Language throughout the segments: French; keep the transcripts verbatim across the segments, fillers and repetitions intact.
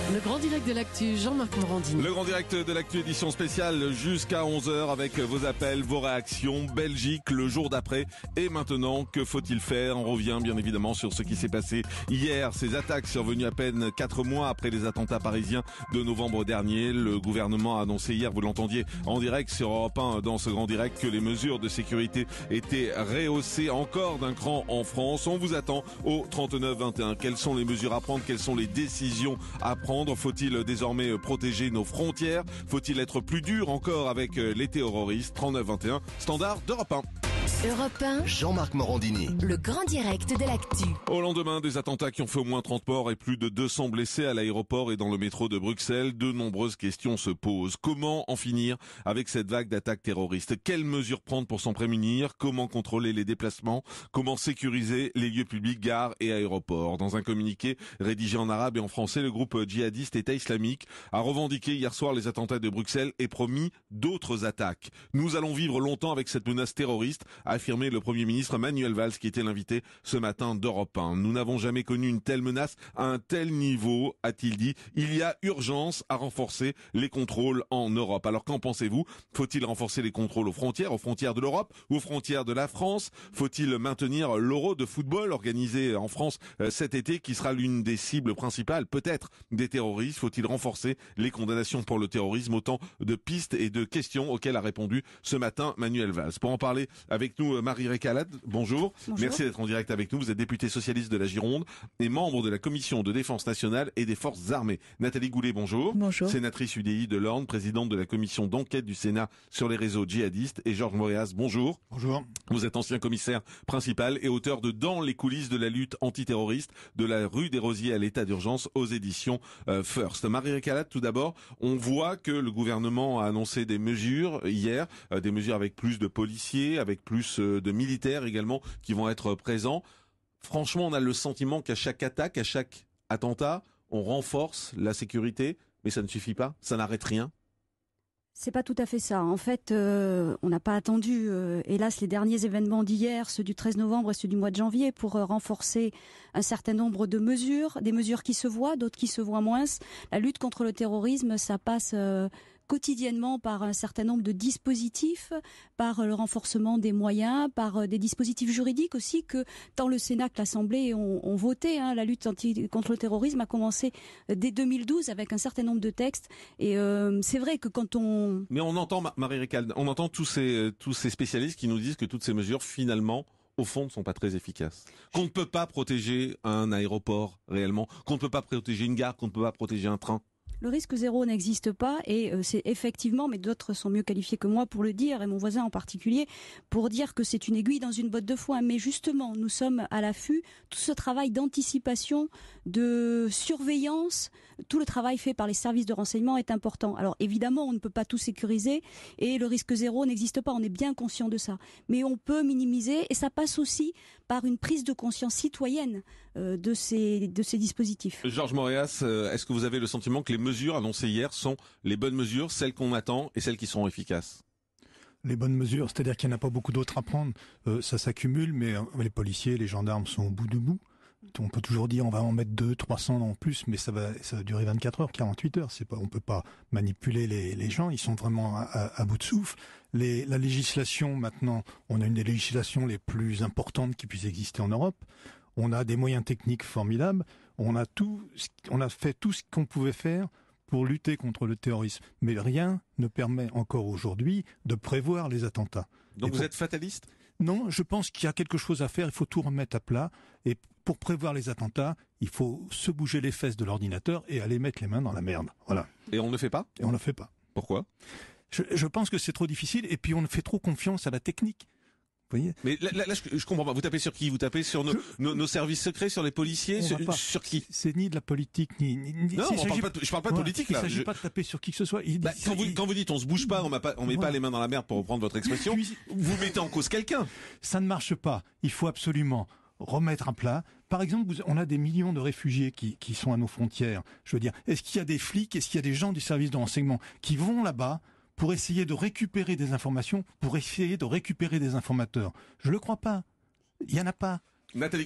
Le grand direct de l'actu, Jean-Marc Morandini. Le grand direct de l'actu édition spéciale jusqu'à onze heures avec vos appels, vos réactions. Belgique, le jour d'après. Et maintenant, que faut-il faire? On revient bien évidemment sur ce qui s'est passé hier. Ces attaques survenues à peine quatre mois après les attentats parisiens de novembre dernier. Le gouvernement a annoncé hier, vous l'entendiez en direct sur Europe un dans ce grand direct, que les mesures de sécurité étaient rehaussées encore d'un cran en France. On vous attend au trente-neuf vingt et un. Quelles sont les mesures à prendre? Quelles sont les décisions à prendre? Faut-il désormais protéger nos frontières? Faut-il être plus dur encore avec les terroristes? trente-neuf vingt et un, standard d'Europe un. Europe un, Jean-Marc Morandini. Le grand direct de l'actu. Au lendemain des attentats qui ont fait au moins trente morts et plus de deux cents blessés à l'aéroport et dans le métro de Bruxelles, de nombreuses questions se posent. Comment en finir avec cette vague d'attaques terroristes? Quelles mesures prendre pour s'en prémunir? Comment contrôler les déplacements? Comment sécuriser les lieux publics, gares et aéroports? Dans un communiqué rédigé en arabe et en français, le groupe djihadiste État islamique a revendiqué hier soir les attentats de Bruxelles et promis d'autres attaques. Nous allons vivre longtemps avec cette menace terroriste, a affirmé le Premier ministre Manuel Valls, qui était l'invité ce matin d'Europe un. Nous n'avons jamais connu une telle menace à un tel niveau, a-t-il dit. Il y a urgence à renforcer les contrôles en Europe. Alors qu'en pensez-vous? Faut-il renforcer les contrôles aux frontières, aux frontières de l'Europe, aux frontières de la France? Faut-il maintenir l'Euro de football organisé en France cet été, qui sera l'une des cibles principales, peut-être, des terroristes? Faut-il renforcer les condamnations pour le terrorisme? Autant de pistes et de questions auxquelles a répondu ce matin Manuel Valls. Pour en parler avec nous, Marie Récalade, bonjour. bonjour. Merci d'être en direct avec nous. Vous êtes députée socialiste de la Gironde et membre de la Commission de défense nationale et des forces armées. Nathalie Goulet, bonjour. Bonjour. Sénatrice U D I de l'Orne, présidente de la Commission d'enquête du Sénat sur les réseaux djihadistes. Et Georges Moréas, bonjour. Bonjour. Vous êtes ancien commissaire principal et auteur de Dans les coulisses de la lutte antiterroriste, de la rue des Rosiers à l'état d'urgence, aux éditions euh, First. Marie Récalade, tout d'abord, on voit que le gouvernement a annoncé des mesures hier, euh, des mesures avec plus de policiers, avec plus euh, de militaires également qui vont être présents. Franchement, on a le sentiment qu'à chaque attaque, à chaque attentat, on renforce la sécurité, mais ça ne suffit pas, ça n'arrête rien. C'est pas tout à fait ça. En fait, euh, on n'a pas attendu, euh, hélas, les derniers événements d'hier, ceux du treize novembre et ceux du mois de janvier, pour euh, renforcer un certain nombre de mesures, des mesures qui se voient, d'autres qui se voient moins. La lutte contre le terrorisme, ça passe euh, quotidiennement par un certain nombre de dispositifs, par le renforcement des moyens, par des dispositifs juridiques aussi, que tant le Sénat que l'Assemblée ont, ont voté. Hein. La lutte anti, contre le terrorisme a commencé dès deux mille douze avec un certain nombre de textes. Et euh, c'est vrai que quand on... Mais on entend, Marie Récalde, on entend tous ces, tous ces spécialistes qui nous disent que toutes ces mesures, finalement, au fond, ne sont pas très efficaces. Qu'on ne peut pas protéger un aéroport réellement, qu'on ne peut pas protéger une gare, qu'on ne peut pas protéger un train. Le risque zéro n'existe pas et euh, c'est effectivement, mais d'autres sont mieux qualifiés que moi pour le dire, et mon voisin en particulier, pour dire que c'est une aiguille dans une botte de foin. Mais justement, nous sommes à l'affût. Tout ce travail d'anticipation, de surveillance, tout le travail fait par les services de renseignement est important. Alors évidemment, on ne peut pas tout sécuriser et le risque zéro n'existe pas. On est bien conscient de ça. Mais on peut minimiser et ça passe aussi par une prise de conscience citoyenne euh, de ces, de ces dispositifs. Georges Moréas, euh, est-ce que vous avez le sentiment que les mesures annoncées hier sont les bonnes mesures, celles qu'on attend et celles qui seront efficaces? Les bonnes mesures, c'est-à-dire qu'il n'y en a pas beaucoup d'autres à prendre. Euh, ça s'accumule, mais euh, les policiers, les gendarmes sont au bout du bout. On peut toujours dire on va en mettre deux, trois cents en plus, mais ça va, ça va durer vingt-quatre heures, quarante-huit heures. C'est pas, on peut pas manipuler les, les gens. Ils sont vraiment à, à, à bout de souffle. Les, la législation maintenant, on a une des législations les plus importantes qui puisse exister en Europe. On a des moyens techniques formidables. On a tout, on a fait tout ce qu'on pouvait faire pour lutter contre le terrorisme. Mais rien ne permet encore aujourd'hui de prévoir les attentats. Donc et vous pour... êtes fataliste? Non, je pense qu'il y a quelque chose à faire. Il faut tout remettre à plat. Et pour prévoir les attentats, il faut se bouger les fesses de l'ordinateur et aller mettre les mains dans la merde. Voilà. Et on ne le fait pas? Et on ne le fait pas. Pourquoi? je, je pense que c'est trop difficile. Et puis on fait trop confiance à la technique. Vous voyez? Mais là, là, là je, je comprends pas. Vous tapez sur qui? Vous tapez sur nos, je... nos, nos services secrets, sur les policiers, sur, pas, sur qui? C'est ni de la politique, ni... ni, ni non, on on parle pas de, je parle pas de ouais, politique, il là. Il s'agit je... pas de taper sur qui que ce soit. Il, bah, quand, il, vous, quand vous dites on se bouge pas, on met pas, on met voilà. pas les mains dans la merde pour reprendre votre expression, puis, vous mettez en cause quelqu'un. Ça ne marche pas. Il faut absolument remettre à plat. Par exemple, on a des millions de réfugiés qui, qui sont à nos frontières. Je veux dire, est-ce qu'il y a des flics, est-ce qu'il y a des gens du service de renseignement qui vont là-bas pour essayer de récupérer des informations, pour essayer de récupérer des informateurs? Je le crois pas. Il y en a pas. Nathalie Goulet.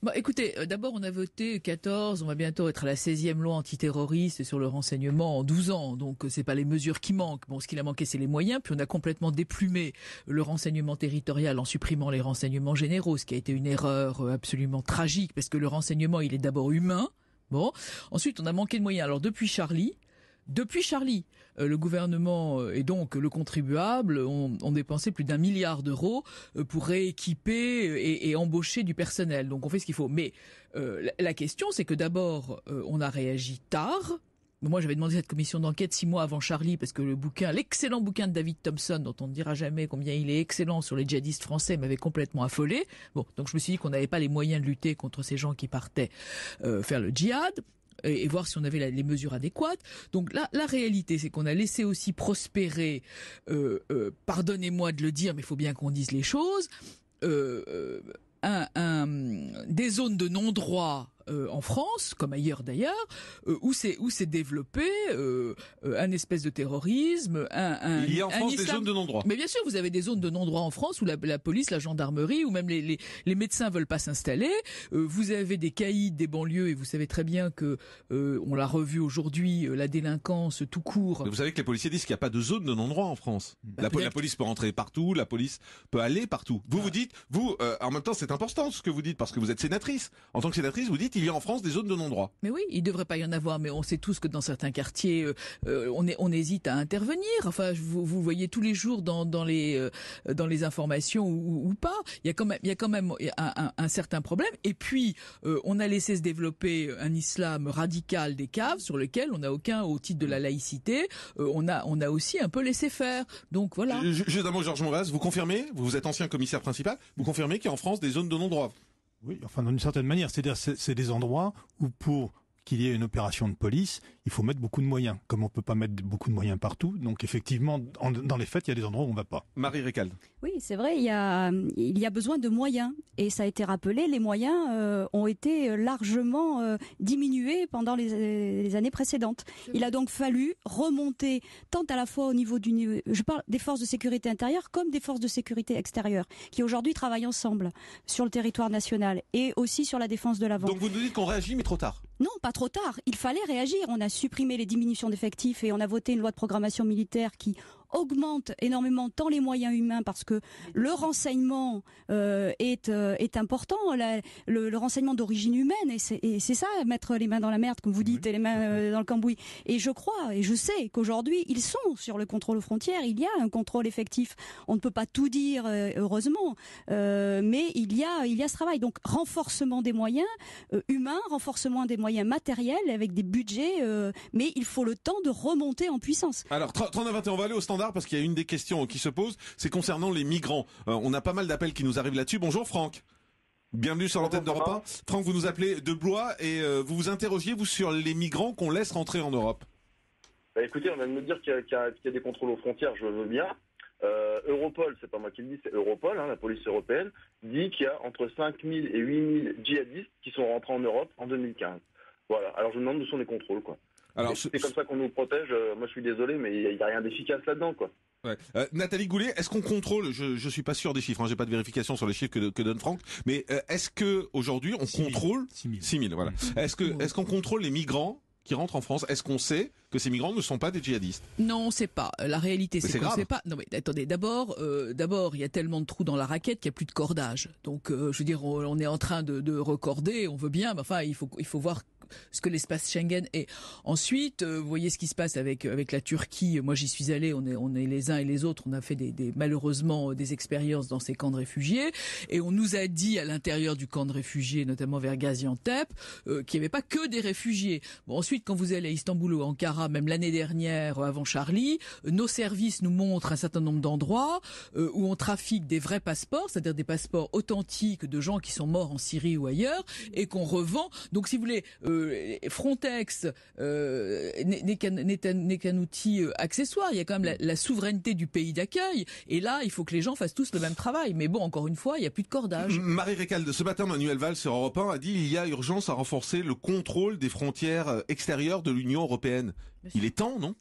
Bon, écoutez, euh, d'abord on a voté quatorze, on va bientôt être à la seizième loi antiterroriste sur le renseignement en douze ans, donc euh, c'est pas les mesures qui manquent. Bon, ce qu'il a manqué c'est les moyens, puis on a complètement déplumé le renseignement territorial en supprimant les renseignements généraux, ce qui a été une erreur euh, absolument tragique, parce que le renseignement il est d'abord humain. Bon, ensuite on a manqué de moyens. Alors depuis Charlie, Depuis Charlie, euh, le gouvernement euh, et donc le contribuable ont, ont dépensé plus d'un milliard d'euros euh, pour rééquiper et, et embaucher du personnel. Donc on fait ce qu'il faut. Mais euh, la, la question, c'est que d'abord, euh, on a réagi tard. Moi, j'avais demandé cette commission d'enquête six mois avant Charlie, parce que le bouquin, l'excellent bouquin de David Thompson, dont on ne dira jamais combien il est excellent sur les djihadistes français, m'avait complètement affolé. Bon, donc je me suis dit qu'on n'avait pas les moyens de lutter contre ces gens qui partaient euh, faire le djihad. Et voir si on avait la, les mesures adéquates. Donc là, la réalité, c'est qu'on a laissé aussi prospérer, euh, euh, pardonnez-moi de le dire, mais il faut bien qu'on dise les choses, euh, euh, un, un, des zones de non-droit euh, en France, comme ailleurs d'ailleurs, euh, où c'est où c'est développé euh, euh, un espèce de terrorisme. Un, un, Il y a en un France islam... des zones de non-droit. Mais bien sûr, vous avez des zones de non-droit en France où la, la police, la gendarmerie, ou même les, les, les médecins veulent pas s'installer. Euh, vous avez des caïds des banlieues, et vous savez très bien que euh, on l'a revu aujourd'hui, euh, la délinquance tout court. Mais vous savez que les policiers disent qu'il n'y a pas de zone de non-droit en France. Bah, la, la police peut rentrer partout, la police peut aller partout. Vous ah. vous dites, vous, euh, en même temps, c'est important ce que vous dites parce que vous êtes sénatrice. En tant que sénatrice, vous dites il y a en France des zones de non-droit. Mais oui, il devrait pas y en avoir, mais on sait tous que dans certains quartiers, euh, euh, on, est, on hésite à intervenir. Enfin, vous, vous voyez tous les jours dans, dans les euh, dans les informations ou, ou pas. Il y a quand même, il y a quand même un, un, un certain problème. Et puis, euh, on a laissé se développer un islam radical des caves sur lequel on n'a aucun, au titre de la laïcité, euh, on a on a aussi un peu laissé faire. Donc voilà. Juste un mot, Georges Moraz, vous confirmez, vous êtes ancien commissaire principal, vous confirmez qu'il y a en France des zones de non-droit? Oui, enfin d'une certaine manière, c'est-à-dire c'est, c'est des endroits où pour qu'il y ait une opération de police, il faut mettre beaucoup de moyens. Comme on peut pas mettre beaucoup de moyens partout, donc effectivement, en, dans les faits, il y a des endroits où on va pas. Marie Récalde. Oui, c'est vrai, il y a, il y a besoin de moyens. Et ça a été rappelé, les moyens euh, ont été largement euh, diminués pendant les, les années précédentes. Il a donc fallu remonter, tant à la fois au niveau du niveau, je parle des forces de sécurité intérieure comme des forces de sécurité extérieure, qui aujourd'hui travaillent ensemble sur le territoire national et aussi sur la défense de l'avant. Donc vous nous dites qu'on réagit, mais trop tard. Non, pas trop tard. Il fallait réagir. On a supprimé les diminutions d'effectifs et on a voté une loi de programmation militaire qui augmente énormément tant les moyens humains parce que le renseignement euh, est euh, est important, la, le, le renseignement d'origine humaine et c'est, et c'est ça, mettre les mains dans la merde comme vous dites, oui, et les mains euh, dans le cambouis. Et je crois et je sais qu'aujourd'hui ils sont sur le contrôle aux frontières. Il y a un contrôle effectif. On ne peut pas tout dire euh, heureusement, euh, mais il y a il y a ce travail. Donc renforcement des moyens euh, humains, renforcement des moyens matériels avec des budgets, euh, mais il faut le temps de remonter en puissance. Alors trente-neuf vingt et un, on va aller au standard parce qu'il y a une des questions qui se pose, c'est concernant les migrants. Euh, on a pas mal d'appels qui nous arrivent là-dessus. Bonjour Franck. Bienvenue sur l'antenne d'Europe un. Franck, vous nous appelez de Blois et euh, vous vous interrogiez vous sur les migrants qu'on laisse rentrer en Europe. Bah écoutez, on vient de me dire qu'il y a, qu'il y a, qu'il y a des contrôles aux frontières, je veux bien. Euh, Europol, c'est pas moi qui le dis, c'est Europol, hein, la police européenne, dit qu'il y a entre cinq mille et huit mille djihadistes qui sont rentrés en Europe en deux mille quinze. Voilà, alors je me demande où sont les contrôles, quoi. Alors, c'est ce... comme ça qu'on nous protège. Euh, moi, je suis désolé, mais il n'y a, a rien d'efficace là-dedans, quoi. Ouais. Euh, Nathalie Goulet, est-ce qu'on contrôle, je je suis pas sûr des chiffres, hein, j'ai pas de vérification sur les chiffres que, que donne Franck, mais euh, est-ce que aujourd'hui on contrôle six mille, voilà. Mmh. Est-ce que est-ce qu'on contrôle les migrants qui rentrent en France? Est-ce qu'on sait que ces migrants ne sont pas des djihadistes? Non, on sait pas. La réalité, c'est, c'est qu'on ne sait pas. Non, mais attendez. D'abord, euh, d'abord, il y a tellement de trous dans la raquette qu'il n'y a plus de cordage. Donc, euh, je veux dire, on, on est en train de, de recorder. On veut bien, mais enfin, il faut, il faut voir ce que l'espace Schengen est. Ensuite, euh, vous voyez ce qui se passe avec avec la Turquie. Moi, j'y suis allé. On est on est les uns et les autres. On a fait des, des malheureusement des expériences dans ces camps de réfugiés. Et on nous a dit à l'intérieur du camp de réfugiés, notamment vers Gaziantep, euh, qu'il n'y avait pas que des réfugiés. Bon, ensuite, quand vous allez à Istanbul ou Ankara, même l'année dernière, avant Charlie, euh, nos services nous montrent un certain nombre d'endroits euh, où on trafique des vrais passeports, c'est-à-dire des passeports authentiques de gens qui sont morts en Syrie ou ailleurs, et qu'on revend. Donc, si vous voulez, euh, Frontex euh, n'est, qu'un, n'est, un, n'est qu'un outil euh, accessoire. Il y a quand même la, la souveraineté du pays d'accueil. Et là, il faut que les gens fassent tous le même travail. Mais bon, encore une fois, il n'y a plus de cordage. Marie Récalde, ce matin, Manuel Valls sur Europe un a dit il y a urgence à renforcer le contrôle des frontières extérieures de l'Union européenne. Il est temps, non ?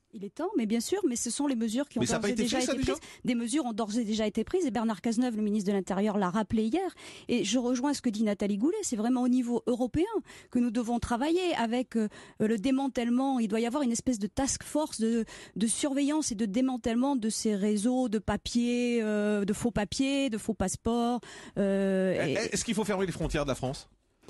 Il est temps, mais bien sûr, mais ce sont les mesures qui ont Mais ça a d'ores pas et été déjà fait, ça, été déjà prises. Des mesures ont d'ores et déjà été prises et Bernard Cazeneuve, le ministre de l'Intérieur, l'a rappelé hier. Et je rejoins ce que dit Nathalie Goulet, c'est vraiment au niveau européen que nous devons travailler avec euh, le démantèlement. Il doit y avoir une espèce de task force de, de surveillance et de démantèlement de ces réseaux de papier, euh, de faux papiers, de faux passeports. Euh, et... Est-ce qu'il faut fermer les frontières de la France ?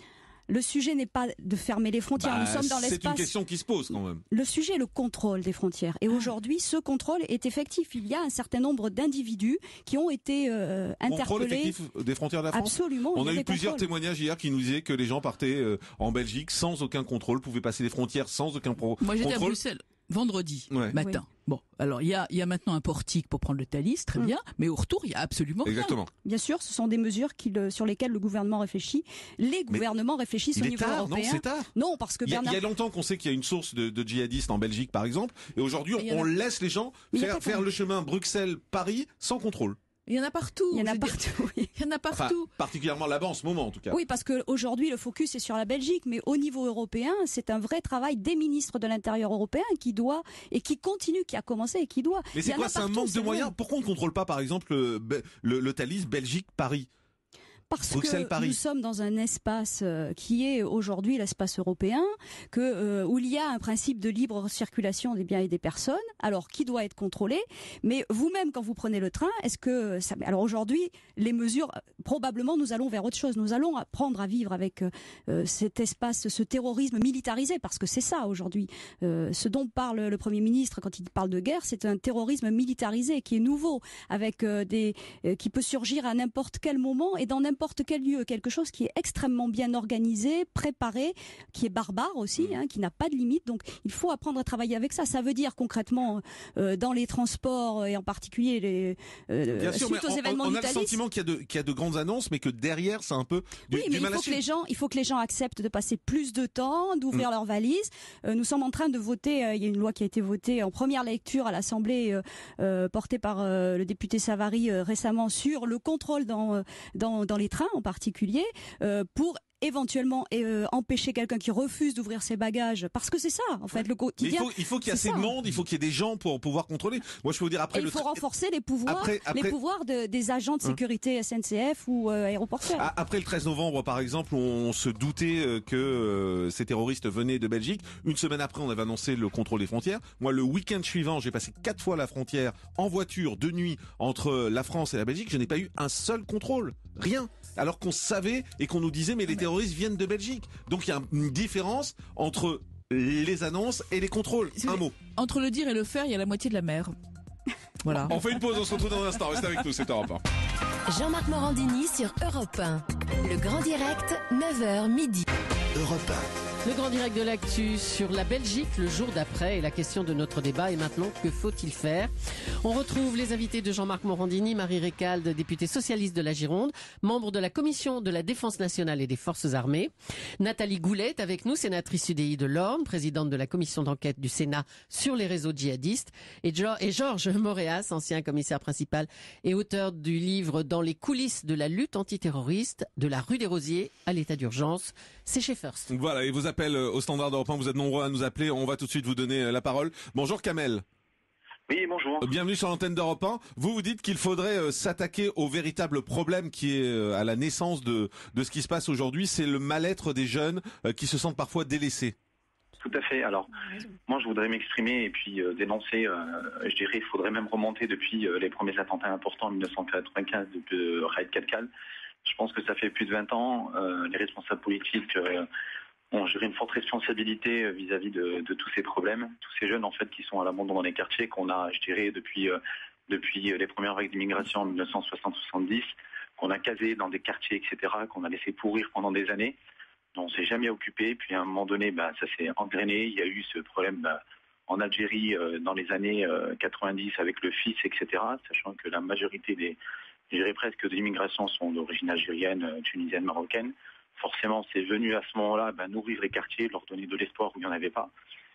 Le sujet n'est pas de fermer les frontières. Bah, Nous sommes dans l'espace. C'est une question qui se pose quand même. Le sujet est le contrôle des frontières. Et aujourd'hui, ce contrôle est effectif. Il y a un certain nombre d'individus qui ont été euh, interpellés. Contrôle effectif des frontières de la France ? Absolument. On a, a eu plusieurs contrôles. témoignages hier qui nous disaient que les gens partaient euh, en Belgique sans aucun contrôle, pouvaient passer les frontières sans aucun pro- Moi, j'étais contrôle. à Bruxelles vendredi Ouais. matin. Oui. Bon, alors il y a, il y a maintenant un portique pour prendre le Thalys, très Mm. bien, mais au retour, il y a absolument rien. Exactement. Bien sûr, ce sont des mesures qui, le- sur lesquelles le gouvernement réfléchit. Les gouvernements réfléchissent Il au est niveau tard, non, européen. c'est tard. Non, parce que Il y, a, Bernard. il y a longtemps qu'on sait qu'il y a une source de, de djihadistes en Belgique, par exemple, et aujourd'hui, Mais il y en on a- laisse les gens Mais il y a faire, pas faire tant. le chemin Bruxelles-Paris sans contrôle. Il y en a partout. Il y en je a veux dire. partout. Oui. Il y en a Enfin, partout. particulièrement là-bas en ce moment, en tout cas. Oui, parce qu'aujourd'hui, le focus est sur la Belgique, mais au niveau européen, c'est un vrai travail des ministres de l'Intérieur européens qui doit, et qui continue, qui a commencé et qui doit. Mais Il c'est y en quoi, a c'est un partout, manque de c'est moyens vrai. Pourquoi on ne contrôle pas, par exemple, le, le, le Thalys Belgique-Paris ? Parce Bruxelles, que Paris. nous sommes dans un espace euh, qui est aujourd'hui l'espace européen, que euh, où il y a un principe de libre circulation des biens et des personnes, alors qui doit être contrôlé. Mais vous-même, quand vous prenez le train, est-ce que ça... alors aujourd'hui, les mesures, probablement, nous allons vers autre chose. Nous allons apprendre à vivre avec euh, cet espace, ce terrorisme militarisé, parce que c'est ça aujourd'hui. Euh, ce dont parle le Premier ministre quand il parle de guerre, c'est un terrorisme militarisé qui est nouveau, avec euh, des euh, qui peut surgir à n'importe quel moment et dans n'importe quel lieu, quelque chose qui est extrêmement bien organisé, préparé, qui est barbare aussi, hein, qui n'a pas de limite. Donc il faut apprendre à travailler avec ça. Ça veut dire concrètement euh, dans les transports et en particulier les, euh, Bien sûr, suite mais aux on, événements on du a le Thalys. sentiment qu'il y, a de, qu'il y a de grandes annonces, mais que derrière, c'est un peu du, Oui, du mais il mal à faut que suivre. les gens, il faut que les gens acceptent de passer plus de temps, d'ouvrir Mm. leurs valises. Euh, nous sommes en train de voter. Euh, il y a une loi qui a été votée en première lecture à l'Assemblée, euh, euh, portée par euh, le député Savary euh, récemment, sur le contrôle dans euh, dans, dans les trains en particulier, euh, pour éventuellement euh, empêcher quelqu'un qui refuse d'ouvrir ses bagages, parce que c'est ça en fait le Mais il quotidien. faut, il faut qu'il y ait c'est assez de ça. monde, il faut qu'il y ait des gens pour pouvoir contrôler. Moi, je peux vous dire, après Et le il faut tra- renforcer les pouvoirs, Après- après- les pouvoirs de, des agents de sécurité S N C F ou euh, aéroportuaires. Ah, après le treize novembre, par exemple, on se doutait euh, que euh, ces terroristes venaient de Belgique. Une semaine après, on avait annoncé le contrôle des frontières. Moi, le week-end suivant, j'ai passé quatre fois la frontière en voiture de nuit entre la France et la Belgique. Je n'ai pas eu un seul contrôle, rien. Alors qu'on savait et qu'on nous disait, mais les terroristes viennent de Belgique. Donc il y a une différence entre les annonces et les contrôles. Un mot. Entre le dire et le faire, il y a la moitié de la mer. Voilà. On fait une pause, on se retrouve dans un instant. Restez avec nous, c'est Europe un. Jean-Marc Morandini sur Europe un. Le grand direct, neuf heures midi. Europe un. Le grand direct de l'actu sur la Belgique le jour d'après et la question de notre débat est maintenant que faut-il faire? On retrouve les invités de Jean-Marc Morandini, Marie Récalde, députée socialiste de la Gironde, membre de la commission de la défense nationale et des forces armées. Nathalie Goulet est avec nous, sénatrice U D I de l'Orne, présidente de la commission d'enquête du Sénat sur les réseaux djihadistes. Et, jo- et Georges Moréas, ancien commissaire principal et auteur du livre Dans les coulisses de la lutte antiterroriste, de la rue des Rosiers à l'état d'urgence. C'est chez First. Voilà, et vos appels au standard d'Europe un, vous êtes nombreux à nous appeler. On va tout de suite vous donner la parole. Bonjour Kamel. Oui, bonjour. Bienvenue sur l'antenne d'Europe un. Vous vous dites qu'il faudrait euh, s'attaquer au véritable problème qui est euh, à la naissance de, de ce qui se passe aujourd'hui, c'est le mal-être des jeunes euh, qui se sentent parfois délaissés. Tout à fait. Alors, moi, je voudrais m'exprimer et puis euh, dénoncer, euh, je dirais, il faudrait même remonter depuis euh, les premiers attentats importants en dix-neuf cent quatre-vingt-quinze, depuis le raid Calcal. Je pense que ça fait plus de vingt ans. Euh, les responsables politiques euh, ont géré une forte responsabilité euh, vis-à-vis de, de tous ces problèmes. Tous ces jeunes, en fait, qui sont à l'abandon dans les quartiers, qu'on a, je dirais, depuis, euh, depuis les premières vagues d'immigration en dix-neuf cent soixante soixante-dix, qu'on a casé dans des quartiers, et cetera, qu'on a laissé pourrir pendant des années. On ne s'est jamais occupé. Puis à un moment donné, bah, ça s'est engrainé. Il y a eu ce problème bah, en Algérie euh, dans les années euh, quatre-vingt-dix avec le F I S, et cetera, sachant que la majorité des, je dirais presque des immigrations sont d'origine algérienne, tunisienne, marocaine. Forcément, c'est venu à ce moment-là bah, nourrir les quartiers, leur donner de l'espoir où il n'y en avait pas.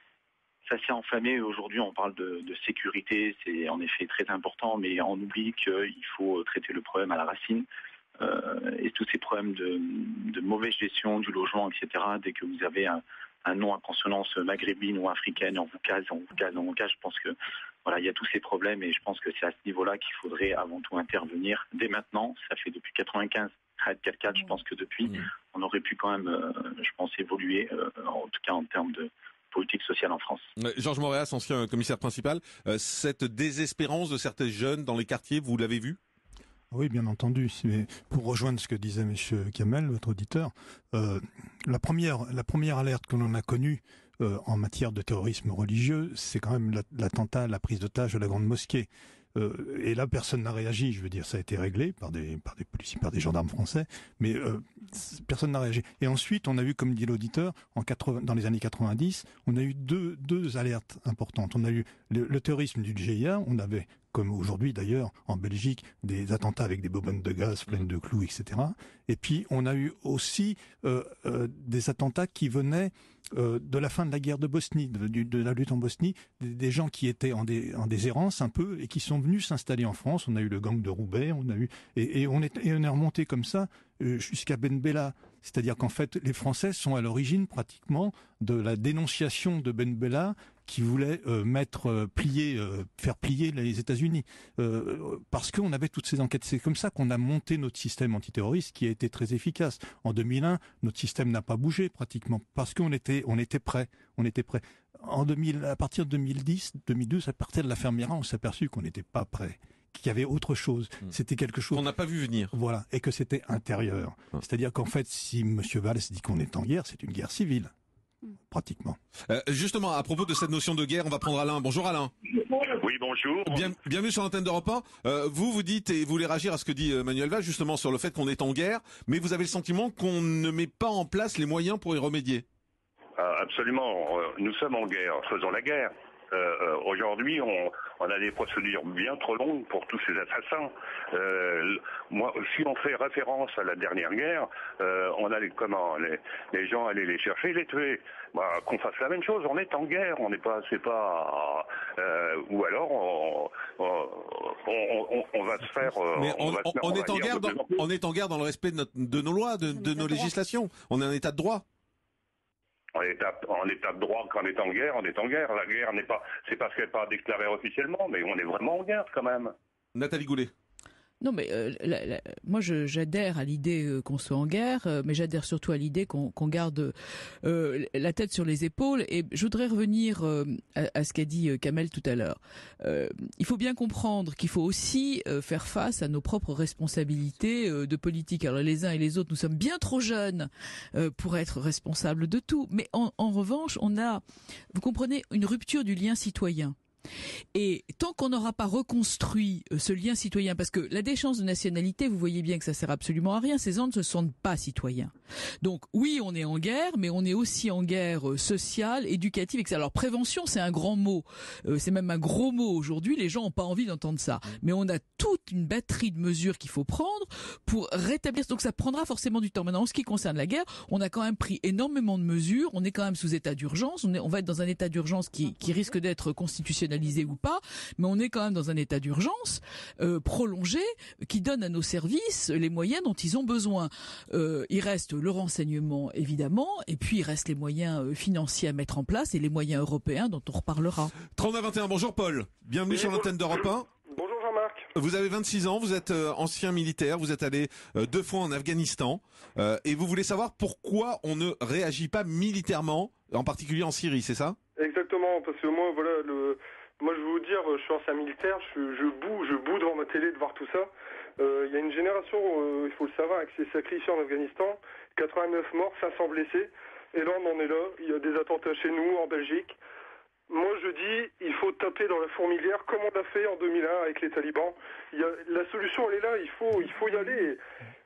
Ça s'est enflammé. Aujourd'hui, on parle de, de sécurité. C'est en effet très important, mais on oublie qu'il faut traiter le problème à la racine. Euh, et tous ces problèmes de, de mauvaise gestion du logement, et cetera, dès que vous avez un, un nom à consonance maghrébine ou africaine, on vous case, on vous case, on vous case. Je pense que voilà, il y a tous ces problèmes et je pense que c'est à ce niveau-là qu'il faudrait avant tout intervenir dès maintenant. Ça fait depuis quatre-vingt-quinze, Raid quatre quatre, je pense que depuis, mmh. on aurait pu quand même, euh, je pense, évoluer, euh, en tout cas en termes de politique sociale en France. Georges Moréas, ancien commissaire principal, euh, cette désespérance de certains jeunes dans les quartiers, vous l'avez vu ? Oui, bien entendu. Mais pour rejoindre ce que disait M. Kamel, votre auditeur, euh, la première, la première alerte que l'on a connue euh, en matière de terrorisme religieux, c'est quand même l'attentat, la prise d'otage de la grande mosquée. Euh, et là, personne n'a réagi. Je veux dire, ça a été réglé par des, par des policiers, par des gendarmes français, mais euh, personne n'a réagi. Et ensuite, on a eu, comme dit l'auditeur, en quatre-vingts, dans les années quatre-vingt-dix, on a eu deux, deux alertes importantes. On a eu le, le terrorisme du G I A, on avait, comme aujourd'hui d'ailleurs, en Belgique, des attentats avec des bonbonnes de gaz pleines de clous, et cetera. Et puis, on a eu aussi euh, euh, des attentats qui venaient euh, de la fin de la guerre de Bosnie, de, de la lutte en Bosnie, des, des gens qui étaient en, des, en déshérence un peu et qui sont venus s'installer en France. On a eu le gang de Roubaix, on a eu et, et on est et on est remonté comme ça euh, jusqu'à Ben Bella. C'est-à-dire qu'en fait, les Français sont à l'origine pratiquement de la dénonciation de Ben Bella qui voulait euh, mettre euh, plier, euh, faire plier les États-Unis, euh, parce qu'on avait toutes ces enquêtes. C'est comme ça qu'on a monté notre système antiterroriste, qui a été très efficace. En deux mille un, notre système n'a pas bougé pratiquement, parce qu'on était, on était prêt, on était prêt. En deux mille, à partir de deux mille dix, deux mille douze, à partir de l'affaire Mira, on s'est aperçu qu'on n'était pas prêt, qu'il y avait autre chose. Mmh. C'était quelque chose qu'on n'a pas vu venir. Voilà, et que c'était intérieur. Mmh. C'est-à-dire qu'en fait, si M. Valls dit qu'on est en guerre, c'est une guerre civile. Pratiquement. Euh, justement, à propos de cette notion de guerre, on va prendre Alain. Bonjour Alain. Oui, bonjour. Bien, bienvenue sur l'antenne d'Europe un. Euh, vous, vous dites, et vous voulez réagir à ce que dit Manuel Valls, justement sur le fait qu'on est en guerre, mais vous avez le sentiment qu'on ne met pas en place les moyens pour y remédier. Euh, absolument. Nous sommes en guerre. Faisons la guerre. Euh, aujourd'hui, on, on a des procédures bien trop longues pour tous ces assassins. Euh, moi, si on fait référence à la dernière guerre, euh, on a les comment, les, les gens allaient les chercher, les tuer. Bah, qu'on fasse la même chose. On est en guerre. On n'est pas, c'est pas. Euh, ou alors, on, on, on, on va se faire. Mais on, on, va on, se faire, on, on est en guerre. Dans, on est en guerre dans le respect de, notre, de nos lois, de, de nos législations. On est en état de droit. En état, en état de droit, quand on est en guerre, on est en guerre. La guerre n'est pas, c'est parce qu'elle n'est pas déclarée officiellement, mais on est vraiment en guerre quand même. Nathalie Goulet. Non, mais euh, la, la, moi, je, j'adhère à l'idée euh, qu'on soit en guerre, euh, mais j'adhère surtout à l'idée qu'on, qu'on garde euh, la tête sur les épaules. Et je voudrais revenir euh, à, à ce qu'a dit euh, Kamel tout à l'heure. Euh, il faut bien comprendre qu'il faut aussi euh, faire face à nos propres responsabilités euh, de politique. Alors les uns et les autres, nous sommes bien trop jeunes euh, pour être responsables de tout. Mais en, en revanche, on a, vous comprenez, une rupture du lien citoyen. Et tant qu'on n'aura pas reconstruit ce lien citoyen, parce que la déchéance de nationalité, vous voyez bien que ça sert absolument à rien, ces gens ne se sentent pas citoyens. Donc oui, on est en guerre, mais on est aussi en guerre sociale, éducative, et cetera. Alors prévention, c'est un grand mot, euh, c'est même un gros mot aujourd'hui, les gens n'ont pas envie d'entendre ça. Mais on a toute une batterie de mesures qu'il faut prendre pour rétablir, donc ça prendra forcément du temps. Maintenant, en ce qui concerne la guerre, on a quand même pris énormément de mesures, on est quand même sous état d'urgence, on, est, on va être dans un état d'urgence qui, qui risque d'être constitutionnel ou pas, mais on est quand même dans un état d'urgence euh, prolongé qui donne à nos services les moyens dont ils ont besoin. Euh, il reste le renseignement évidemment, et puis il reste les moyens financiers à mettre en place et les moyens européens dont on reparlera. trente-neuf vingt et un, bonjour Paul, bienvenue oui, sur l'antenne d'Europe un. Bonjour Jean-Marc. Vous avez vingt-six ans, vous êtes euh, ancien militaire, vous êtes allé euh, deux fois en Afghanistan euh, et vous voulez savoir pourquoi on ne réagit pas militairement, en particulier en Syrie, c'est ça ? Exactement, parce que moi voilà le Moi, je veux vous dire, je suis ancien militaire, je, je boue, je boue devant ma télé de voir tout ça. Il euh, y a une génération, euh, il faut le savoir, qui s'est sacrifiée en Afghanistan, quatre-vingt-neuf morts, cinq cents blessés, et là, on en est là. Il y a des attentats chez nous, en Belgique. Moi, je dis, il faut taper dans la fourmilière, comme on l'a fait en deux mille un avec les talibans. Il y a, la solution, elle est là, il faut, il faut y aller.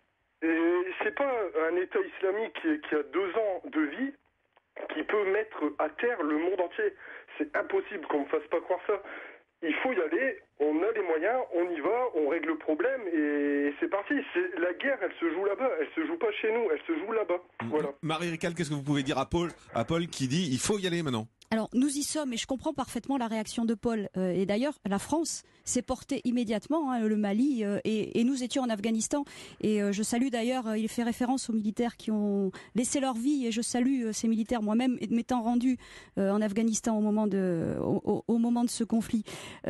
Et c'est pas un État islamique qui, qui a deux ans de vie qui peut mettre à terre le monde entier. C'est impossible qu'on ne me fasse pas croire ça. Il faut y aller, on a les moyens, on y va, on règle le problème et c'est parti. C'est, la guerre, elle se joue là-bas, elle se joue pas chez nous, elle se joue là-bas. Voilà. Marie Récal, qu'est-ce que vous pouvez dire à Paul, à Paul qui dit il faut y aller maintenant ? Alors nous y sommes et je comprends parfaitement la réaction de Paul. Euh, et d'ailleurs, la France s'est portée immédiatement, hein, le Mali, euh, et, et nous étions en Afghanistan. Et euh, je salue d'ailleurs, euh, il fait référence aux militaires qui ont laissé leur vie, et je salue euh, ces militaires moi-même, m'étant rendu euh, en Afghanistan au moment de, au, au moment de ce conflit.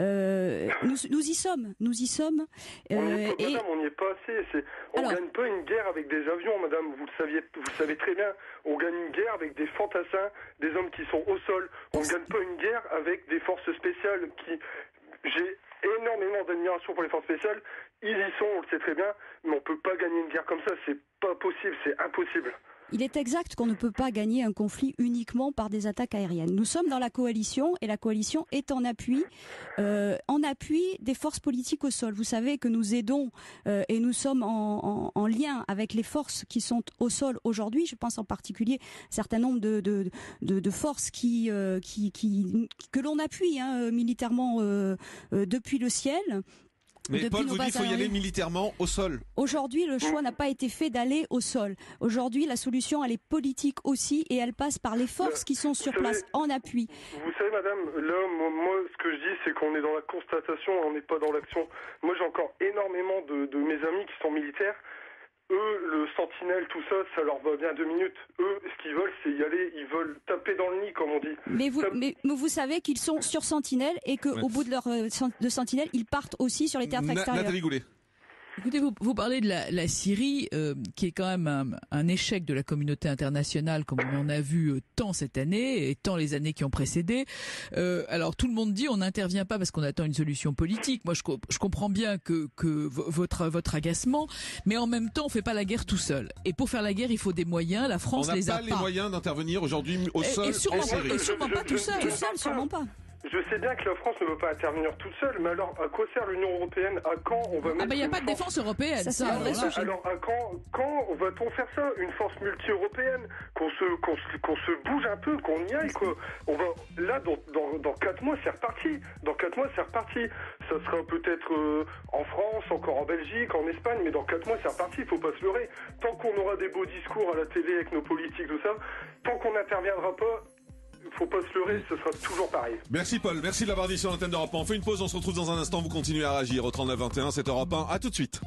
Euh, nous, nous y sommes, nous y sommes. Euh, on y est pas, et... Madame, on n'y est pas assez. C'est, on ne gagne pas une guerre avec des avions, Madame. Vous le saviez, vous le savez très bien. On gagne une guerre avec des fantassins, des hommes qui sont au sol. On ne gagne pas une guerre avec des forces spéciales qui... J'ai énormément d'admiration pour les forces spéciales. Ils y sont, on le sait très bien, mais on ne peut pas gagner une guerre comme ça. C'est pas possible, c'est impossible. Il est exact qu'on ne peut pas gagner un conflit uniquement par des attaques aériennes. Nous sommes dans la coalition et la coalition est en appui, euh, en appui des forces politiques au sol. Vous savez que nous aidons euh, et nous sommes en, en, en lien avec les forces qui sont au sol aujourd'hui. Je pense en particulier un certain nombre de, de, de, de forces qui, euh, qui, qui, que l'on appuie hein, militairement euh, euh, depuis le ciel. Mais Paul vous dit qu'il faut y aller militairement au sol. Aujourd'hui, le choix n'a pas été fait d'aller au sol. Aujourd'hui, la solution, elle est politique aussi, et elle passe par les forces qui sont sur place, en appui. Vous savez, madame, là, moi, ce que je dis, c'est qu'on est dans la constatation, on n'est pas dans l'action. Moi, j'ai encore énormément de, de mes amis qui sont militaires. Eux, le sentinelle, tout ça, ça leur va bien deux minutes. Eux, ce qu'ils veulent, c'est y aller. Ils veulent taper dans le nid, comme on dit. Mais vous, mais, mais vous savez qu'ils sont sur sentinelle et qu'au ouais. bout de leur de sentinelle, ils partent aussi sur les théâtres extérieurs. Nathalie Goulet. Écoutez, vous, vous parlez de la, la Syrie, euh, qui est quand même un, un échec de la communauté internationale, comme on en a vu euh, tant cette année et tant les années qui ont précédé. Euh, alors tout le monde dit on n'intervient pas parce qu'on attend une solution politique. Moi, je, je comprends bien que, que votre votre agacement, mais en même temps, on fait pas la guerre tout seul. Et pour faire la guerre, il faut des moyens. La France les a pas. On n'a pas les moyens d'intervenir aujourd'hui au et, sol. Et sûrement, en Syrie. pas, et sûrement pas tout seul. Tout seul, sûrement pas. Je sais bien que la France ne veut pas intervenir toute seule, mais alors à quoi sert l'Union européenne? À quand on va mettre Ah bah il n'y a pas de défense européenne, ça, ça c'est un vrai sujet. Alors à quand, quand va-t-on faire ça? Une force multi-européenne? Qu'on se, qu'on se, qu'on se bouge un peu, qu'on y aille quoi. On va, là, dans, dans, dans quatre mois, c'est reparti. Dans quatre mois, c'est reparti. Ça sera peut-être euh, en France, encore en Belgique, en Espagne, mais dans quatre mois, c'est reparti. Il faut pas se leurrer. Tant qu'on aura des beaux discours à la télé avec nos politiques, tout ça, tant qu'on n'interviendra pas, faut pas se leurrer, ce sera toujours pareil. Merci Paul, merci de l'avoir dit sur l'antenne d'Europe un. On fait une pause, on se retrouve dans un instant, vous continuez à réagir au trente-neuf vingt et un, c'est Europe un, à tout de suite.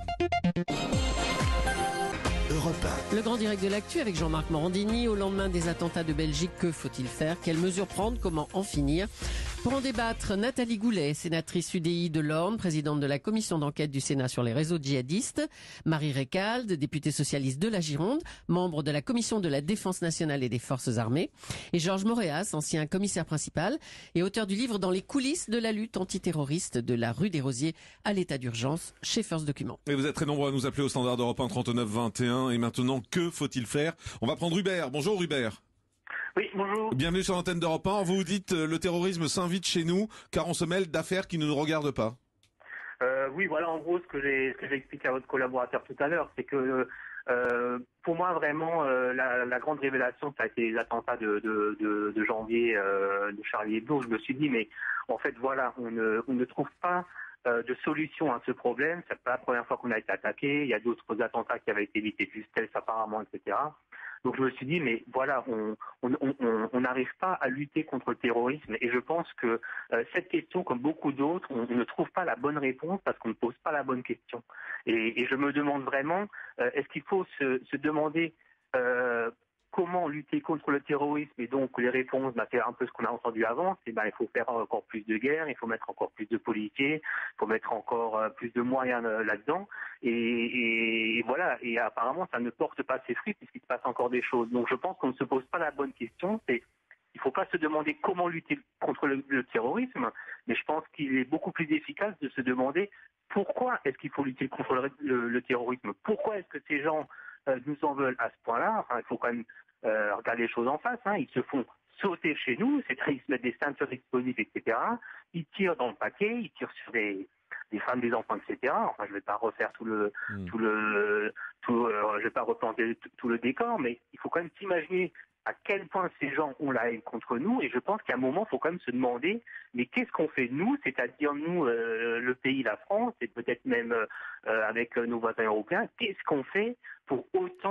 Le grand direct de l'actu avec Jean-Marc Morandini. Au lendemain des attentats de Belgique, que faut-il faire? Quelles mesures prendre? Comment en finir? Pour en débattre, Nathalie Goulet, sénatrice U D I de l'Orne, présidente de la commission d'enquête du Sénat sur les réseaux djihadistes. Marie Récalde, députée socialiste de la Gironde, membre de la commission de la défense nationale et des forces armées. Et Georges Moréas, ancien commissaire principal et auteur du livre Dans les coulisses de la lutte antiterroriste de la rue des Rosiers à l'état d'urgence chez First Document. Et vous êtes très nombreux à nous appeler au standard d'Europe un trente-neuf vingt et un. Et maintenant, que faut-il faire? On va prendre Hubert. Bonjour Hubert. Oui, bonjour. Bienvenue sur l'antenne d'Europe un. Vous vous dites euh, le terrorisme s'invite chez nous car on se mêle d'affaires qui ne nous regardent pas. Euh, oui, voilà en gros ce que j'ai ce que j'ai expliqué à votre collaborateur tout à l'heure, c'est que euh, pour moi vraiment euh, la, la grande révélation, ça a été les attentats de, de, de, de janvier euh, de Charlie Hebdo. Je me suis dit mais en fait voilà, on ne, on ne trouve pas euh, de solution à ce problème. C'est pas la première fois qu'on a été attaqué. Il y a d'autres attentats qui avaient été évités de justesse apparemment, et cetera. Donc je me suis dit, mais voilà, on n'arrive pas à lutter contre le terrorisme et je pense que euh, cette question, comme beaucoup d'autres, on, on ne trouve pas la bonne réponse parce qu'on ne pose pas la bonne question. Et, et je me demande vraiment, euh, est-ce qu'il faut se, se demander euh, comment lutter contre le terrorisme? Et donc les réponses, bah, c'est un peu ce qu'on a entendu avant, c'est bah, il faut faire encore plus de guerres, il faut mettre encore plus de policiers, il faut mettre encore euh, plus de moyens euh, là-dedans. Et, et, et voilà, et apparemment ça ne porte pas ses fruits puisqu'il se passe encore des choses. Donc je pense qu'on ne se pose pas la bonne question, c'est il ne faut pas se demander comment lutter contre le, le terrorisme, mais je pense qu'il est beaucoup plus efficace de se demander pourquoi est-ce qu'il faut lutter contre le, le, le terrorisme, pourquoi est-ce que ces gens euh, nous en veulent à ce point-là. Enfin, il faut quand même euh, regarder les choses en face, hein. Ils se font sauter chez nous, c'est-à-dire ils se mettent des ceintures explosives, et cetera. Ils tirent dans le paquet, ils tirent sur des, des femmes, des enfants, et cetera. Enfin, je ne vais pas refaire tout le, mmh. tout le, tout, euh, je vais pas replanter tout, tout le décor, mais il faut quand même s'imaginer à quel point ces gens ont la haine contre nous, et je pense qu'à un moment, il faut quand même se demander, mais qu'est-ce qu'on fait nous, c'est-à-dire nous, euh, le pays, la France, et peut-être même euh, avec nos voisins européens, qu'est-ce qu'on fait pour autant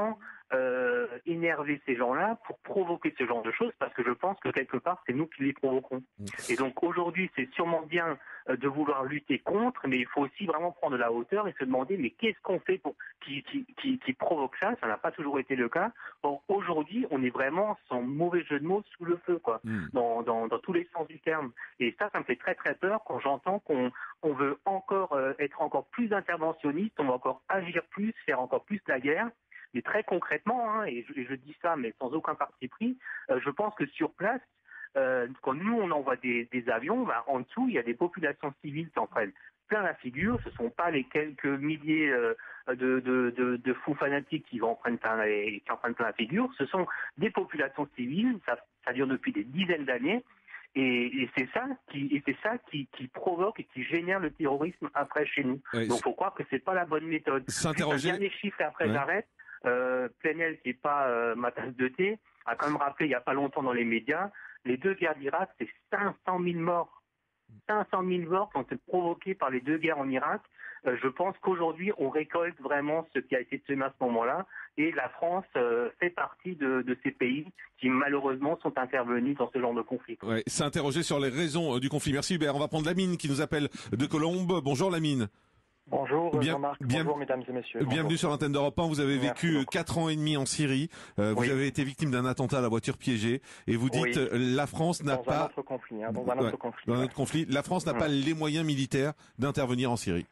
euh, énerver ces gens-là, pour provoquer ce genre de choses, parce que je pense que quelque part, c'est nous qui les provoquons. Et donc aujourd'hui, c'est sûrement bien euh, de vouloir lutter contre, mais il faut aussi vraiment prendre de la hauteur et se demander, mais qu'est-ce qu'on fait pour qui, qui, qui, qui provoque ça? Ça n'a pas toujours été le cas. Or, aujourd'hui, on est vraiment, sans mauvais jeu de mots, sous le feu, quoi, mmh. dans, dans, dans tous les sens du terme. Et ça, ça me fait très très peur quand j'entends qu'on on veut encore euh, être encore plus interventionniste, on va encore agir plus, faire encore plus la guerre. Mais très concrètement, hein, et, je, et je dis ça, mais sans aucun parti pris, euh, je pense que sur place, euh, quand nous on envoie des, des avions, bah, en dessous il y a des populations civiles qui en prennent plein la figure. Ce ne sont pas les quelques milliers euh, de, de, de, de fous fanatiques qui en prennent plein, qui en prennent plein la figure. Ce sont des populations civiles. Ça, ça dure depuis des dizaines d'années. Et, et c'est ça qui, et c'est ça qui, qui provoque et qui génère le terrorisme après chez nous. Oui, donc, faut croire que c'est pas la bonne méthode. S'interroger. Un dernier chiffre et après ouais. j'arrête. Euh, Plenel, qui n'est pas euh, ma tasse de thé, a quand même rappelé il n'y a pas longtemps dans les médias, les deux guerres d'Irak, c'est cinq cent mille morts. cinq cent mille morts qui ont été provoqués par les deux guerres en Irak. Euh, je pense qu'aujourd'hui, on récolte vraiment ce qui a été semé à ce moment-là. Et la France euh, fait partie de, de ces pays qui, malheureusement, sont intervenus dans ce genre de conflit. Ouais, s'interroger sur les raisons euh, du conflit. Merci Hubert. On va prendre Lamine qui nous appelle de Colombes. Bonjour Lamine. Bonjour bien, Jean-Marc, bien, bonjour mesdames et messieurs. Bienvenue bonjour. sur l'antenne d'Europe un. Vous avez Merci vécu beaucoup. quatre ans et demi en Syrie. Euh, oui. Vous avez été victime d'un attentat à la voiture piégée. Et vous dites oui. la France n'a dans pas... Un autre conflit, hein, dans un autre ouais, conflit. Dans un ouais. autre conflit. La France n'a ouais. pas les moyens militaires d'intervenir en Syrie.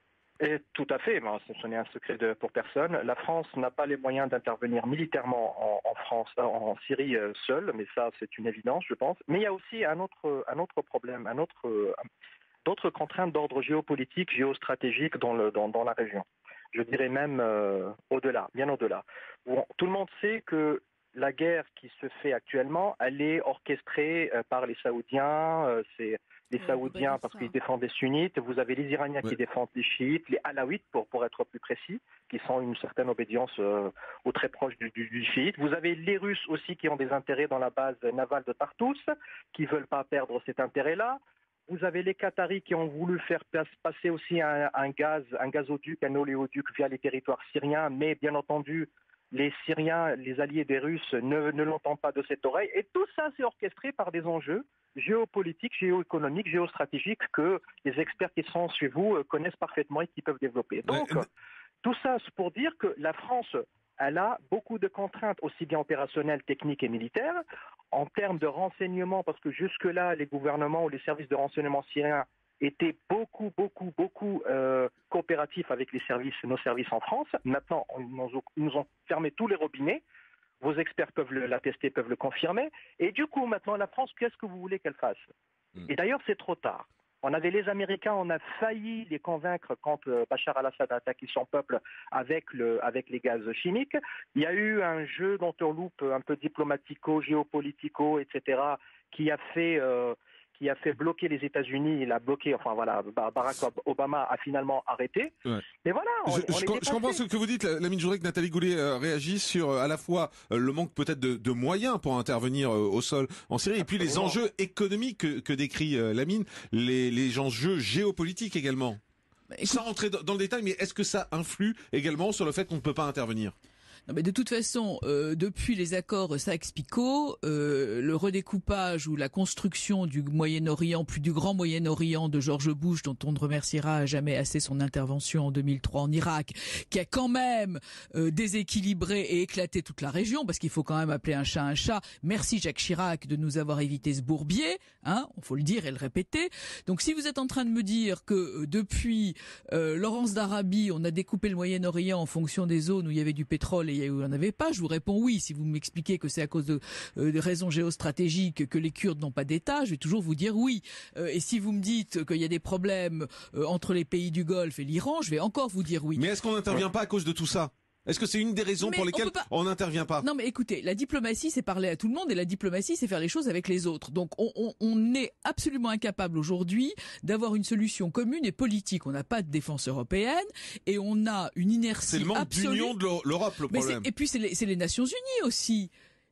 Et tout à fait, bon, ce n'est un secret de, pour personne. La France n'a pas les moyens d'intervenir militairement en, en France, en Syrie euh, seule, mais ça c'est une évidence, je pense. Mais il y a aussi un autre, un autre problème, un autre, euh, d'autres contraintes d'ordre géopolitique, géostratégique dans, le, dans, dans la région. Je dirais même euh, au-delà, bien au-delà. Bon, tout le monde sait que la guerre qui se fait actuellement, elle est orchestrée euh, par les Saoudiens, euh, c'est les ouais, Saoudiens parce qu'ils défendent les sunnites, vous avez les Iraniens ouais. qui défendent les chiites, les alaouites pour, pour être plus précis, qui sont une certaine obédience euh, au très proche du, du, du chiite. Vous avez les Russes aussi qui ont des intérêts dans la base navale de Tartous, qui ne veulent pas perdre cet intérêt-là. Vous avez les Qataris qui ont voulu faire passer aussi un, un gaz, un gazoduc, un oléoduc via les territoires syriens, mais bien entendu, les Syriens, les alliés des Russes ne, ne l'entendent pas de cette oreille. Et tout ça, c'est orchestré par des enjeux géopolitiques, géoéconomiques, géostratégiques que les experts qui sont chez vous connaissent parfaitement et qui peuvent développer. Donc, ouais. tout ça, c'est pour dire que la France, elle a beaucoup de contraintes, aussi bien opérationnelles, techniques et militaires, en termes de renseignement, parce que jusque-là, les gouvernements ou les services de renseignement syriens étaient beaucoup, beaucoup, beaucoup euh, coopératifs avec les services, nos services en France. Maintenant, on, nous, nous ont fermé tous les robinets. Vos experts peuvent l'attester, peuvent le confirmer. Et du coup, maintenant, la France, qu'est-ce que vous voulez qu'elle fasse ? mmh. Et d'ailleurs, c'est trop tard. On avait les Américains, on a failli les convaincre quand euh, Bachar al-Assad a attaqué son peuple avec, le, avec les gaz chimiques. Il y a eu un jeu d'entourloupe un peu diplomatico, géopolitico, et cetera, qui a fait... Euh, qui a fait bloquer les États-Unis, il a bloqué, enfin voilà, Barack Obama a finalement arrêté. Ouais. Mais voilà, on, je, on je, est je comprends ce que vous dites, Lamine. Je voudrais que Nathalie Goulet euh, réagisse sur euh, à la fois euh, le manque peut-être de, de moyens pour intervenir euh, au sol en Syrie, Absolument. Et puis les enjeux économiques que, que décrit euh, Lamine, les, les enjeux géopolitiques également. Bah, écoute... Sans rentrer dans, dans le détail, mais est-ce que ça influe également sur le fait qu'on ne peut pas intervenir ? Non, mais de toute façon, euh, depuis les accords Sykes-Picot, euh, le redécoupage ou la construction du Moyen-Orient, plus du grand Moyen-Orient de George Bush, dont on ne remerciera jamais assez son intervention en deux mille trois en Irak, qui a quand même euh, déséquilibré et éclaté toute la région, parce qu'il faut quand même appeler un chat un chat. Merci Jacques Chirac de nous avoir évité ce bourbier, hein, il faut le dire et le répéter. Donc si vous êtes en train de me dire que euh, depuis euh, Laurence d'Arabie, on a découpé le Moyen-Orient en fonction des zones où il y avait du pétrole et il n'y en avait pas, je vous réponds oui. Si vous m'expliquez que c'est à cause de, euh, de raisons géostratégiques que les Kurdes n'ont pas d'État, je vais toujours vous dire oui. Euh, et si vous me dites qu'il y a des problèmes euh, entre les pays du Golfe et l'Iran, je vais encore vous dire oui. Mais est-ce qu'on n'intervient pas à cause de tout ça ? Est-ce que c'est une des raisons mais pour lesquelles on n'intervient pas ? Non, mais écoutez, la diplomatie, c'est parler à tout le monde, et la diplomatie, c'est faire les choses avec les autres. Donc, on, on, on est absolument incapable aujourd'hui d'avoir une solution commune et politique. On n'a pas de défense européenne, et on a une inertie absolue. C'est le manque d'union de l'Europe, le problème. Mais et puis, c'est les, c'est les Nations Unies aussi.